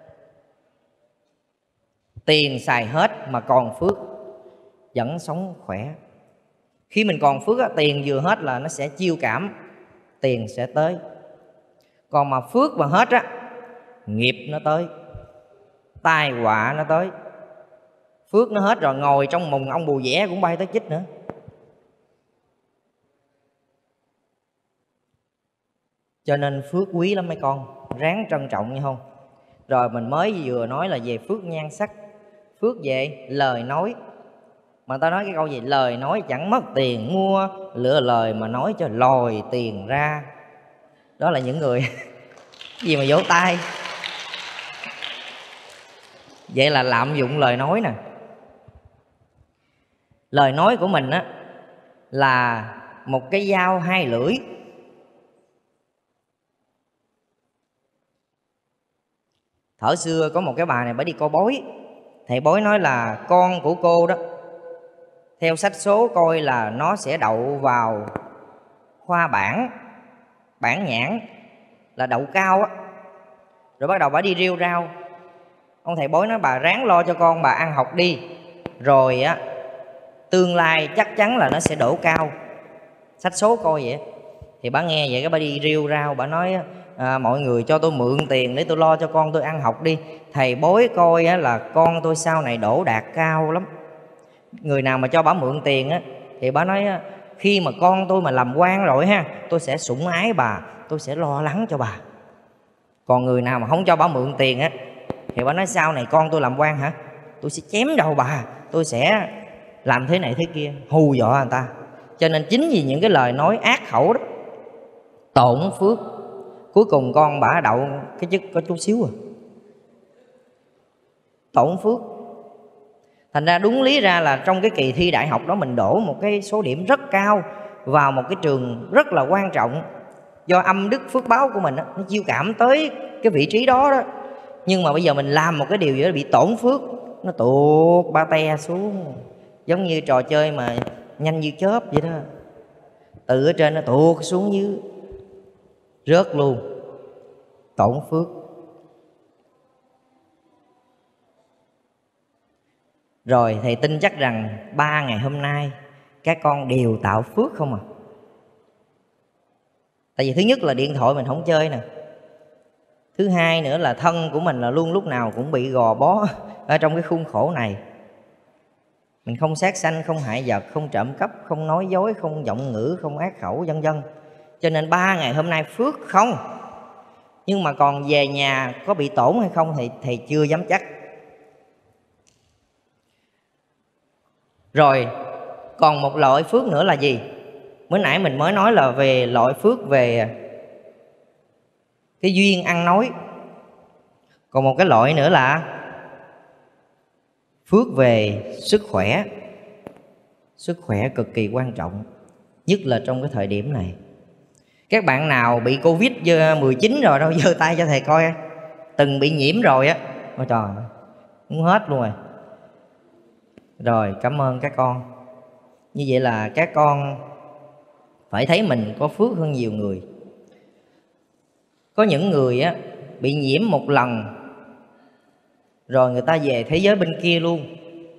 Tiền xài hết mà còn phước vẫn sống khỏe. Khi mình còn phước á, tiền vừa hết là nó sẽ chiêu cảm, tiền sẽ tới. Còn mà phước mà hết á, nghiệp nó tới, tai họa nó tới. Phước nó hết rồi ngồi trong mùng ong bù vẽ cũng bay tới chích nữa. Cho nên phước quý lắm mấy con, ráng trân trọng nha không. Rồi mình mới vừa nói là về phước nhan sắc, phước về lời nói. Mà ta nói cái câu gì? Lời nói chẳng mất tiền mua, lựa lời mà nói cho lòi tiền ra. Đó là những người gì mà vỗ tay. Vậy là lạm dụng lời nói nè. Lời nói của mình á là một cái dao hai lưỡi. Thở xưa có một cái bà này bà đi coi bói. Thầy bói nói là con của cô đó, theo sách số coi là nó sẽ đậu vào khoa bản nhãn, là đậu cao á. Rồi bắt đầu bà đi riêu rao. Ông thầy bói nói bà ráng lo cho con bà ăn học đi, rồi á tương lai chắc chắn là nó sẽ đổ cao. Sách số coi vậy. Thì bà nghe vậy cái bà đi riêu rao, bà nói mọi người cho tôi mượn tiền để tôi lo cho con tôi ăn học đi. Thầy bói coi á, là con tôi sau này đỗ đạt cao lắm. Người nào mà cho bà mượn tiền á, thì bà nói khi mà con tôi mà làm quan rồi ha, tôi sẽ sủng ái bà, tôi sẽ lo lắng cho bà. Còn người nào mà không cho bà mượn tiền á, thì bà nói sau này con tôi làm quan hả, tôi sẽ chém đầu bà, tôi sẽ làm thế này thế kia, hù dọa người ta. Cho nên chính vì những cái lời nói ác khẩu đó tổn phước. Cuối cùng con bà đậu cái chức có chút xíu tổn phước. Thành ra đúng lý ra là trong cái kỳ thi đại học đó mình đổ một cái số điểm rất cao vào một cái trường rất là quan trọng. Do âm đức phước báo của mình đó, nó chiêu cảm tới cái vị trí đó đó. Nhưng mà bây giờ mình làm một cái điều gì đó bị tổn phước, nó tuột ba te xuống. Giống như trò chơi mà nhanh như chớp vậy đó. Từ ở trên nó tuột xuống dưới, rớt luôn, tổn phước. Rồi thầy tin chắc rằng 3 ngày hôm nay các con đều tạo phước không à. Tại vì thứ nhất là điện thoại mình không chơi nè. Thứ hai nữa là thân của mình là luôn lúc nào cũng bị gò bó ở trong cái khuôn khổ này. Mình không sát sanh, không hại vật, không trộm cắp, không nói dối, không vọng ngữ, không ác khẩu, vân vân. Cho nên 3 ngày hôm nay phước không. Nhưng mà còn về nhà có bị tổn hay không thì thầy chưa dám chắc. Rồi còn một loại phước nữa là gì? Mới nãy mình mới nói là về loại phước về cái duyên ăn nói. Còn một cái loại nữa là phước về sức khỏe. Sức khỏe cực kỳ quan trọng, nhất là trong cái thời điểm này. Các bạn nào bị Covid-19 rồi đâu, giơ tay cho thầy coi. Từng bị nhiễm rồi á, ôi trời, muốn hết luôn rồi. Rồi cảm ơn các con. Như vậy là các con phải thấy mình có phước hơn nhiều người. Có những người á bị nhiễm một lần rồi người ta về thế giới bên kia luôn.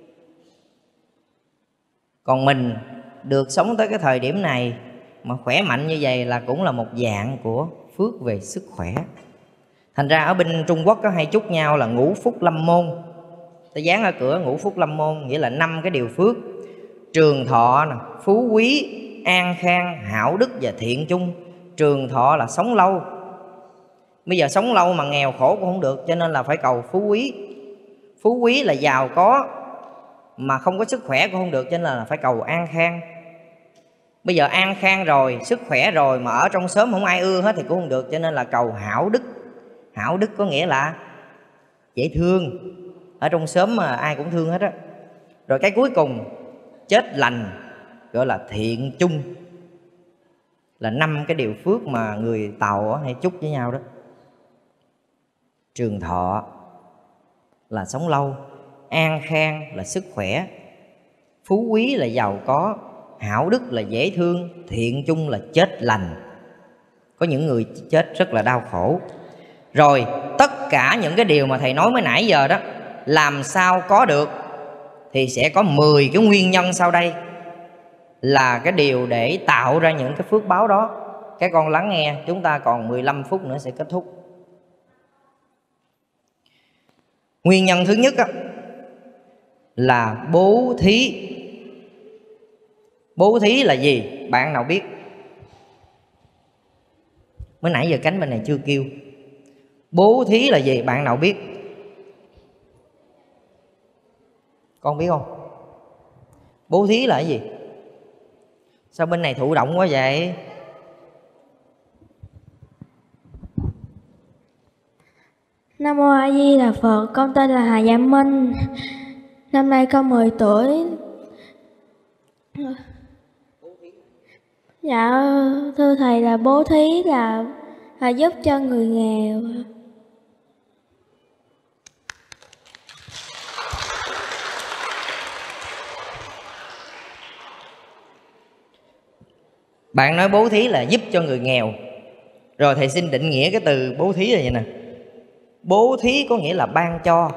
Còn mình được sống tới cái thời điểm này mà khỏe mạnh như vậy là cũng là một dạng của phước về sức khỏe. Thành ra ở bên Trung Quốc có hay chúc nhau là ngũ phúc lâm môn. Ta dán ở cửa ngũ phúc lâm môn, nghĩa là 5 cái điều phước: trường thọ, phú quý, an khang, hảo đức và thiện chung. Trường thọ là sống lâu. Bây giờ sống lâu mà nghèo khổ cũng không được, cho nên là phải cầu phú quý. Phú quý là giàu có mà không có sức khỏe cũng không được, cho nên là phải cầu an khang. Bây giờ an khang rồi, sức khỏe rồi mà ở trong xóm không ai ưa hết thì cũng không được, cho nên là cầu hảo đức. Hảo đức có nghĩa là dễ thương, ở trong xóm mà ai cũng thương hết á. Rồi cái cuối cùng chết lành, gọi là thiện chung. Là 5 cái điều phước mà người Tàu hay chúc với nhau đó. Trường thọ là sống lâu, an khang là sức khỏe, phú quý là giàu có, hảo đức là dễ thương, thiện chung là chết lành. Có những người chết rất là đau khổ. Rồi tất cả những cái điều mà thầy nói mới nãy giờ đó, làm sao có được? Thì sẽ có 10 cái nguyên nhân sau đây là cái điều để tạo ra những cái phước báo đó. Các con lắng nghe, chúng ta còn 15 phút nữa sẽ kết thúc. Nguyên nhân thứ nhất là bố thí. Bố thí là gì? Bạn nào biết? Mới nãy giờ cánh bên này chưa kêu. Bố thí là gì? Bạn nào biết? Con biết không? Bố thí là cái gì? Sao bên này thụ động quá vậy? Nam Mô A Di Đà Phật, con tên là Hà Dạ Minh. Năm nay con 10 tuổi. Dạ thưa thầy, là bố thí là giúp cho người nghèo. Bạn nói bố thí là giúp cho người nghèo. Rồi thầy xin định nghĩa cái từ bố thí là vậy nè. Bố thí có nghĩa là ban cho,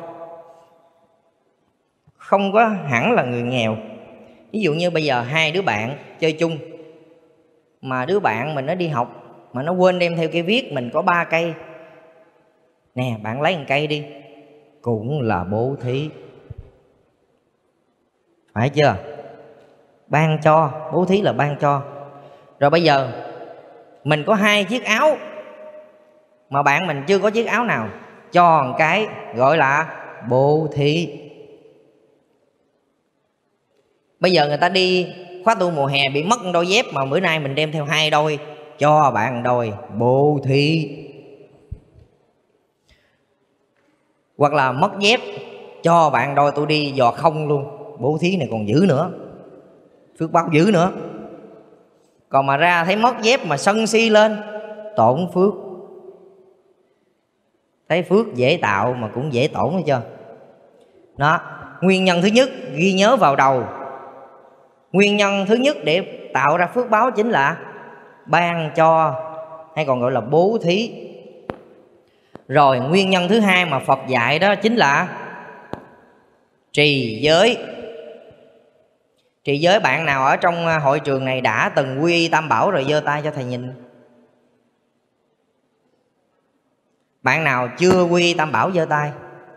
không có hẳn là người nghèo. Ví dụ như bây giờ hai đứa bạn chơi chung, mà đứa bạn mình nó đi học mà nó quên đem theo cây viết, mình có 3 cây. Nè, bạn lấy một cây đi, cũng là bố thí. Phải chưa? Ban cho, bố thí là ban cho. Rồi bây giờ mình có 2 chiếc áo mà bạn mình chưa có chiếc áo nào, cho một cái gọi là bố thí. Bây giờ người ta đi khóa tu mùa hè bị mất đôi dép mà bữa nay mình đem theo 2 đôi, cho bạn đôi, bố thí. Hoặc là mất dép, cho bạn đôi tôi đi dò không luôn, bố thí này còn dữ nữa, phước báo dữ nữa. Còn mà ra thấy mất dép mà sân si lên, tổn phước. Thấy phước dễ tạo mà cũng dễ tổn hết chưa? Đó, nguyên nhân thứ nhất ghi nhớ vào đầu. Nguyên nhân thứ nhất để tạo ra phước báo chính là ban cho, hay còn gọi là bố thí. Rồi nguyên nhân thứ hai mà Phật dạy đó chính là trì giới. Trì giới, bạn nào ở trong hội trường này đã từng quy y Tam Bảo rồi giơ tay cho thầy nhìn. Bạn nào chưa quy y Tam Bảo giơ tay.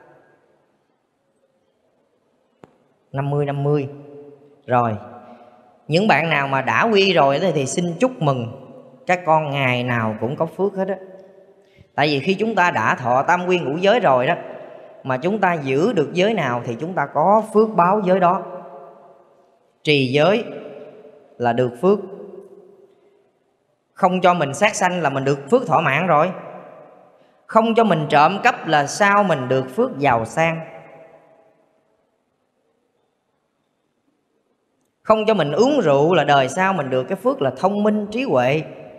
50-50. Rồi những bạn nào mà đã quy rồi thì xin chúc mừng các con, ngày nào cũng có phước hết á. Tại vì khi chúng ta đã thọ tam quy ngũ giới rồi đó, mà chúng ta giữ được giới nào thì chúng ta có phước báo giới đó. Trì giới là được phước. Không cho mình sát sanh là mình được phước thọ mạng rồi. Không cho mình trộm cắp là sao mình được phước giàu sang. Không cho mình uống rượu là đời sau mình được cái phước là thông minh trí huệ.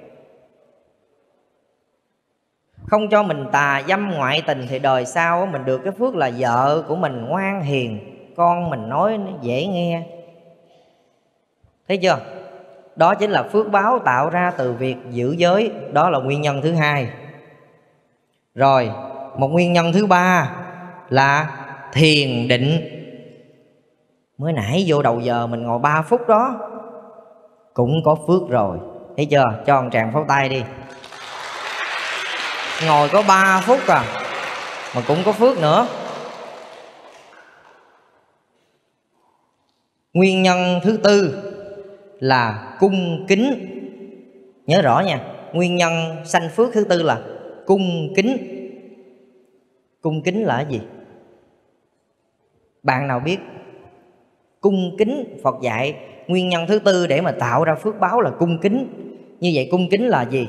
Không cho mình tà dâm ngoại tình thì đời sau mình được cái phước là vợ của mình ngoan hiền, con mình nói nó dễ nghe. Thấy chưa? Đó chính là phước báo tạo ra từ việc giữ giới. Đó là nguyên nhân thứ hai. Rồi một nguyên nhân thứ ba là thiền định. Mới nãy vô đầu giờ mình ngồi 3 phút đó cũng có phước rồi. Thấy chưa? Cho một tràng pháo tay đi. Ngồi có 3 phút mà cũng có phước nữa. Nguyên nhân thứ tư là cung kính. Nhớ rõ nha, nguyên nhân sanh phước thứ tư là cung kính. Cung kính là cái gì? Bạn nào biết? Cung kính, Phật dạy nguyên nhân thứ tư để mà tạo ra phước báo là cung kính. Như vậy cung kính là gì?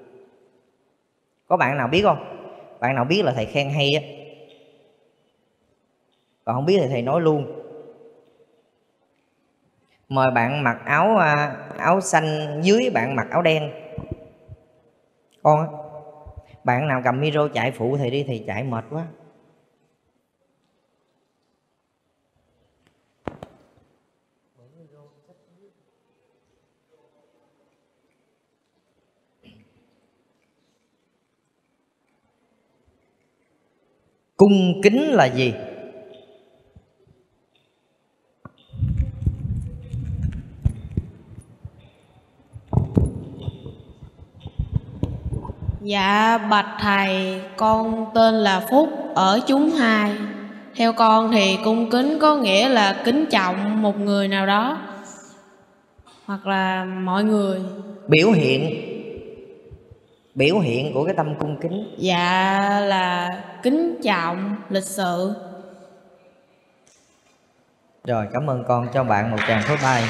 Có bạn nào biết không? Bạn nào biết là thầy khen hay á. Còn không biết thì thầy nói luôn. Mời bạn mặc áo xanh, dưới bạn mặc áo đen. Con á. Bạn nào cầm micro chạy phụ thầy đi, thầy chạy mệt quá. Cung kính là gì? Dạ bạch thầy, con tên là Phúc ở chúng 2. Theo con thì cung kính có nghĩa là kính trọng một người nào đó hoặc là mọi người. Biểu hiện của cái tâm cung kính. Dạ là kính trọng, lịch sự. Rồi, cảm ơn con, cho bạn một tràng pháo tay.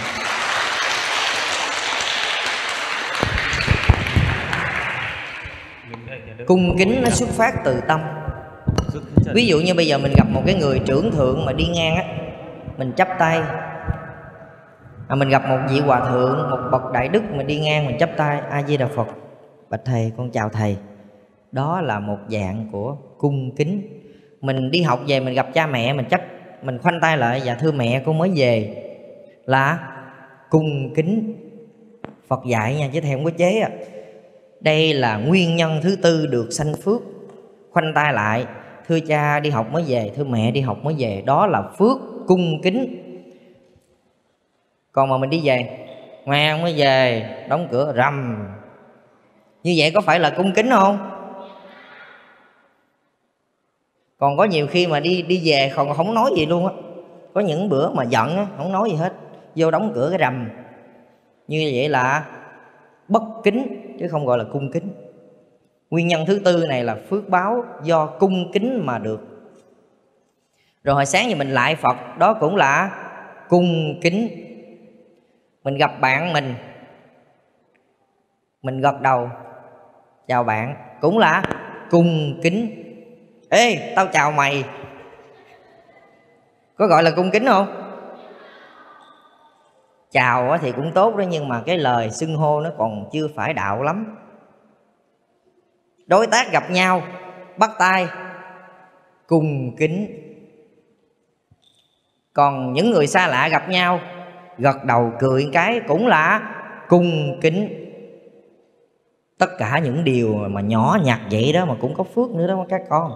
Cung kính nó xuất phát từ tâm. Ví dụ như bây giờ mình gặp một cái người trưởng thượng mà đi ngang á, mình chắp tay. Mình gặp một vị hòa thượng, một bậc đại đức mà đi ngang, mình chắp tay: A Di Đà Phật, bạch thầy, con chào thầy. Đó là một dạng của cung kính. Mình đi học về mình gặp cha mẹ, mình khoanh tay lại: dạ thưa mẹ, con mới về, là cung kính. Phật dạy nha, chứ thầy không có chế à. Đây là nguyên nhân thứ tư được sanh phước. Khoanh tay lại: thưa cha đi học mới về, thưa mẹ đi học mới về. Đó là phước cung kính. Còn mà mình đi về, ngoan mới về, đóng cửa rầm, như vậy có phải là cung kính không? Còn có nhiều khi mà đi về còn không nói gì luôn á. Có những bữa mà giận á, không nói gì hết, vô đóng cửa cái rầm. Như vậy là bất kính, chứ không gọi là cung kính. Nguyên nhân thứ tư này là phước báo do cung kính mà được. Rồi hồi sáng thì mình lại Phật, đó cũng là cung kính. Mình gặp bạn mình gật đầu chào bạn, cũng là cung kính. Ê, tao chào mày, có gọi là cung kính không? Chào thì cũng tốt đó, nhưng mà cái lời xưng hô nó còn chưa phải đạo lắm. Đối tác gặp nhau bắt tay, cung kính. Còn những người xa lạ gặp nhau gật đầu cười một cái cũng là cung kính. Tất cả những điều mà nhỏ nhặt vậy đó mà cũng có phước nữa đó các con.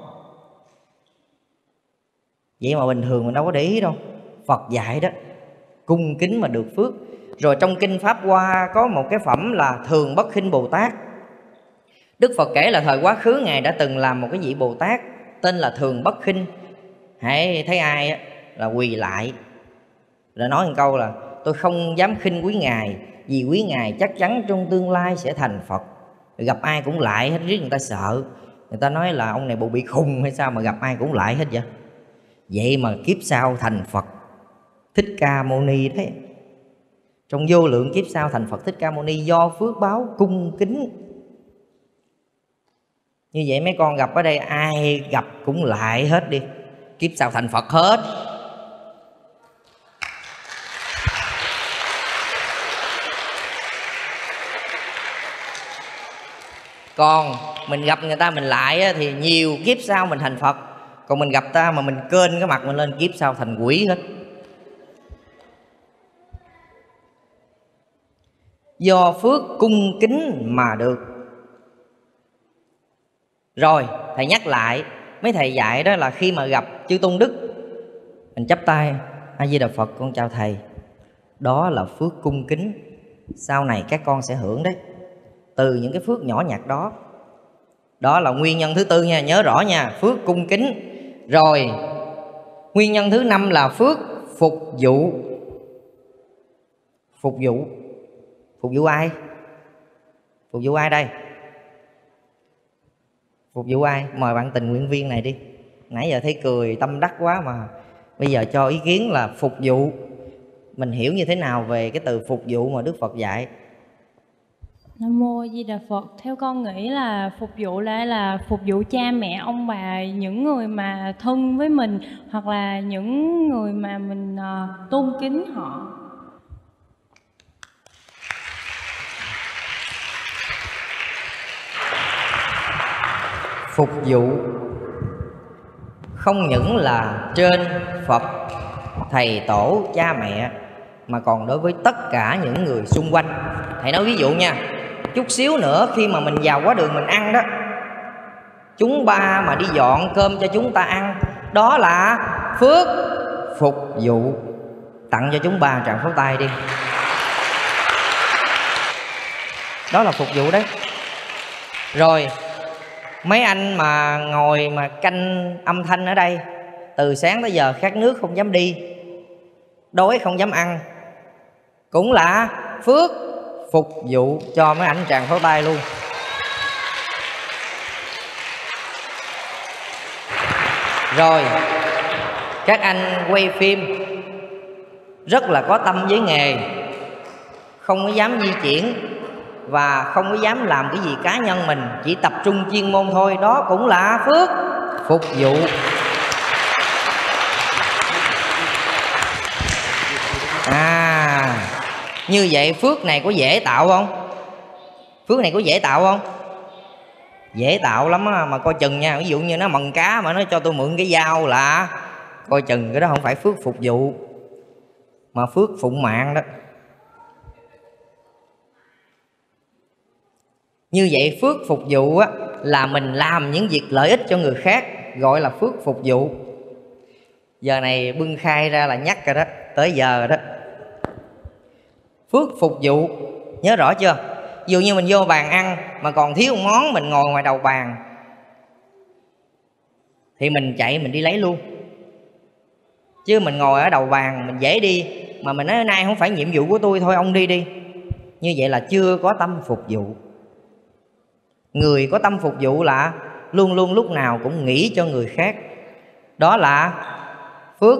Vậy mà bình thường mình đâu có để ý đâu. Phật dạy đó, cung kính mà được phước. Rồi trong Kinh Pháp Hoa có một cái phẩm là Thường Bất Khinh Bồ Tát. Đức Phật kể là thời quá khứ Ngài đã từng làm một cái vị Bồ Tát tên là Thường Bất Khinh. Hãy thấy ai á, là quỳ lại, rồi nói một câu là: tôi không dám khinh quý Ngài, vì quý Ngài chắc chắn trong tương lai sẽ thành Phật. Rồi gặp ai cũng lại hết, riết người ta sợ. Người ta nói là ông này bộ bị khùng hay sao mà gặp ai cũng lại hết vậy. Vậy mà kiếp sau thành Phật Thích Ca Mâu Ni đấy. Trong vô lượng kiếp sau thành Phật Thích Ca Mâu Ni do phước báo cung kính. Như vậy mấy con gặp ở đây ai gặp cũng lại hết đi, kiếp sau thành Phật hết. Còn mình gặp người ta mình lại thì nhiều kiếp sau mình thành Phật. Còn mình gặp ta mà mình kênh cái mặt mình lên, kiếp sau thành quỷ hết. Do phước cung kính mà được. Rồi thầy nhắc lại, mấy thầy dạy đó là khi mà gặp chư tôn đức mình chắp tay: A Di Đà Phật, con chào thầy. Đó là phước cung kính. Sau này các con sẽ hưởng đấy, từ những cái phước nhỏ nhặt đó. Đó là nguyên nhân thứ tư nha, nhớ rõ nha, phước cung kính. Rồi nguyên nhân thứ năm là phước phục vụ. Phục vụ. Phục vụ ai? Phục vụ ai đây? Phục vụ ai? Mời bạn tình nguyện viên này đi. Nãy giờ thấy cười tâm đắc quá mà. Bây giờ cho ý kiến là phục vụ. Mình hiểu như thế nào về cái từ phục vụ mà Đức Phật dạy? Nam Mô A Di Đà Phật. Theo con nghĩ là phục vụ là phục vụ cha mẹ, ông bà, những người mà thân với mình, hoặc là những người mà mình tôn kính họ. Phục vụ không những là trên Phật, thầy tổ, cha mẹ, mà còn đối với tất cả những người xung quanh. Thầy nói ví dụ nha, chút xíu nữa khi mà mình vào quá đường mình ăn đó, chúng ba mà đi dọn cơm cho chúng ta ăn, đó là phước phục vụ. Tặng cho chúng ba tràng pháo tay đi. Đó là phục vụ đấy. Rồi mấy anh mà ngồi mà canh âm thanh ở đây, từ sáng tới giờ khát nước không dám đi, đói không dám ăn, cũng là phước phục vụ. Cho mấy anh tràng pháo tay luôn. Rồi các anh quay phim rất là có tâm với nghề, không có dám di chuyển và không có dám làm cái gì cá nhân mình, chỉ tập trung chuyên môn thôi, đó cũng là phước phục vụ. Như vậy phước này có dễ tạo không? Phước này có dễ tạo không? Dễ tạo lắm á, mà coi chừng nha. Ví dụ như nó mần cá mà nó cho tôi mượn cái dao là coi chừng cái đó không phải phước phục vụ mà phước phụng mạng đó. Như vậy phước phục vụ á, là mình làm những việc lợi ích cho người khác, gọi là phước phục vụ. Giờ này bưng khai ra là nhắc rồi đó, tới giờ rồi đó. Phước phục vụ, nhớ rõ chưa? Ví dụ như mình vô bàn ăn mà còn thiếu một món, mình ngồi ngoài đầu bàn thì mình chạy mình đi lấy luôn. Chứ mình ngồi ở đầu bàn mình dễ đi, mà mình nói nay không phải nhiệm vụ của tôi, thôi ông đi đi. Như vậy là chưa có tâm phục vụ. Người có tâm phục vụ là luôn luôn lúc nào cũng nghĩ cho người khác. Đó là phước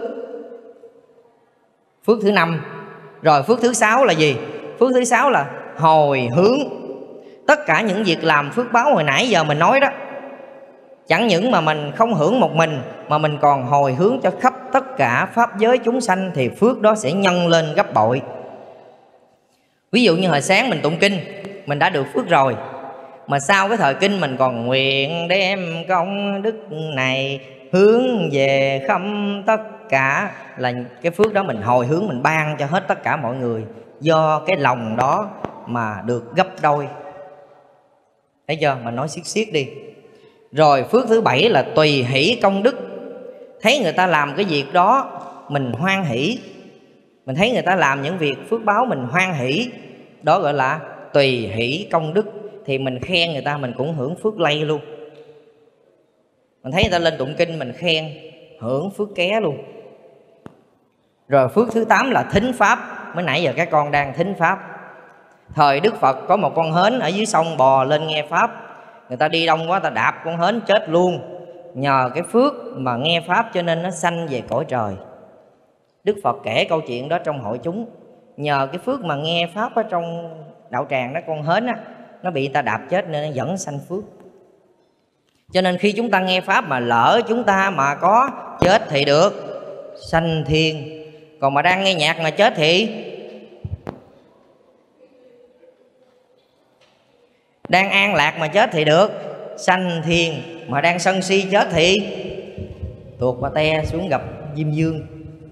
thứ 5. Rồi phước thứ 6 là gì? Phước thứ 6 là hồi hướng. Tất cả những việc làm phước báo hồi nãy giờ mình nói đó, chẳng những mà mình không hưởng một mình, mà mình còn hồi hướng cho khắp tất cả pháp giới chúng sanh, thì phước đó sẽ nhân lên gấp bội. Ví dụ như hồi sáng mình tụng kinh, mình đã được phước rồi, mà sau cái thời kinh mình còn nguyện đem công đức này hướng về khắp tất cả, là cái phước đó mình hồi hướng, mình ban cho hết tất cả mọi người. Do cái lòng đó mà được gấp đôi. Thấy chưa? Mình nói xiết đi. Rồi phước thứ 7 là tùy hỷ công đức. Thấy người ta làm cái việc đó mình hoan hỷ, mình thấy người ta làm những việc phước báo mình hoan hỷ, đó gọi là tùy hỷ công đức. Thì mình khen người ta mình cũng hưởng phước lây luôn. Mình thấy người ta lên tụng kinh mình khen, hưởng phước ké luôn. Rồi phước thứ 8 là thính pháp. Mới nãy giờ các con đang thính pháp. Thời Đức Phật có một con hến ở dưới sông bò lên nghe pháp. Người ta đi đông quá, ta đạp con hến chết luôn. Nhờ cái phước mà nghe pháp cho nên nó sanh về cõi trời. Đức Phật kể câu chuyện đó trong hội chúng. Nhờ cái phước mà nghe pháp ở trong đạo tràng đó, con hến á, nó bị ta đạp chết nên nó vẫn sanh phước. Cho nên khi chúng ta nghe pháp mà lỡ chúng ta mà có chết thì được sanh thiên. Còn mà đang nghe nhạc mà chết thì đang an lạc mà chết thì được sanh thiên. Mà đang sân si chết thì tuột qua te xuống gặp Diêm Dương.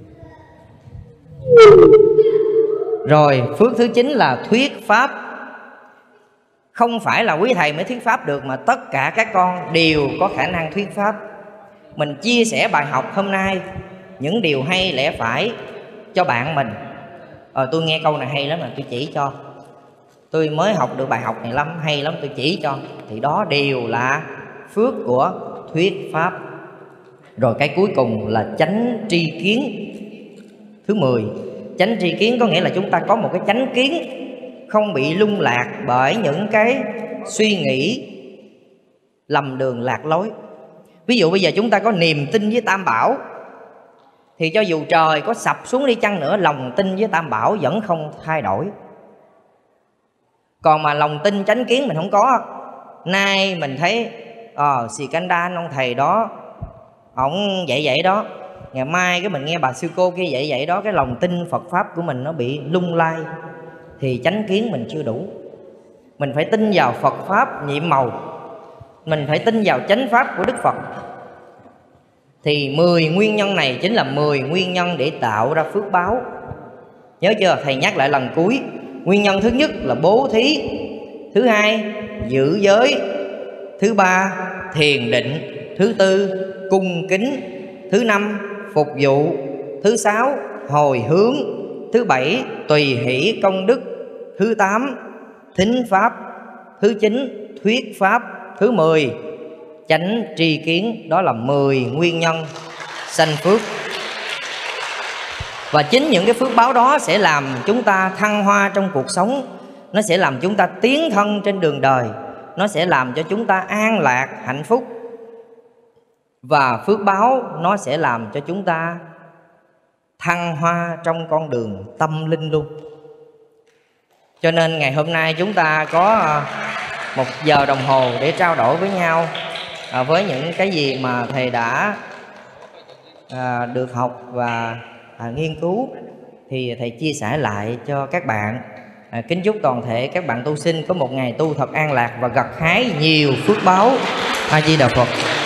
Rồi phước thứ 9 là thuyết pháp. Không phải là quý thầy mới thuyết pháp được, mà tất cả các con đều có khả năng thuyết pháp. Mình chia sẻ bài học hôm nay, những điều hay lẽ phải cho bạn mình. Tôi nghe câu này hay lắm là tôi chỉ cho. Tôi mới học được bài học này lắm, hay lắm, tôi chỉ cho. Thì đó đều là phước của thuyết pháp. Rồi cái cuối cùng là chánh tri kiến. Thứ 10, chánh tri kiến có nghĩa là chúng ta có một cái chánh kiến, không bị lung lạc bởi những cái suy nghĩ lầm đường lạc lối. Ví dụ bây giờ chúng ta có niềm tin với Tam Bảo, thì cho dù trời có sập xuống đi chăng nữa, lòng tin với Tam Bảo vẫn không thay đổi. Còn mà lòng tin chánh kiến mình không có, nay mình thấy Sikandar ông thầy đó ổng vậy đó, ngày mai cái mình nghe bà sư cô kia vậy đó, cái lòng tin Phật pháp của mình nó bị lung lay, thì chánh kiến mình chưa đủ. Mình phải tin vào Phật pháp nhiệm màu, mình phải tin vào chánh pháp của Đức Phật. Thì 10 nguyên nhân này chính là 10 nguyên nhân để tạo ra phước báo. Nhớ chưa? Thầy nhắc lại lần cuối. Nguyên nhân thứ nhất là bố thí, thứ hai giữ giới, thứ ba thiền định. Thứ tư, cung kính. Thứ năm, phục vụ. Thứ sáu, hồi hướng. Thứ bảy, tùy hỷ công đức. Thứ tám, thính pháp. Thứ chín, thuyết pháp. Thứ 10, chánh tri kiến. Đó là 10 nguyên nhân sanh phước. Và chính những cái phước báo đó sẽ làm chúng ta thăng hoa trong cuộc sống. Nó sẽ làm chúng ta tiến thân trên đường đời. Nó sẽ làm cho chúng ta an lạc, hạnh phúc. Và phước báo nó sẽ làm cho chúng ta thăng hoa trong con đường tâm linh luôn. Cho nên ngày hôm nay chúng ta có 1 giờ đồng hồ để trao đổi với nhau với những cái gì mà thầy đã được học và nghiên cứu, thì thầy chia sẻ lại cho các bạn. Kính chúc toàn thể các bạn tu sinh có một ngày tu thật an lạc và gặt hái nhiều phước báo. A Di Đà Phật.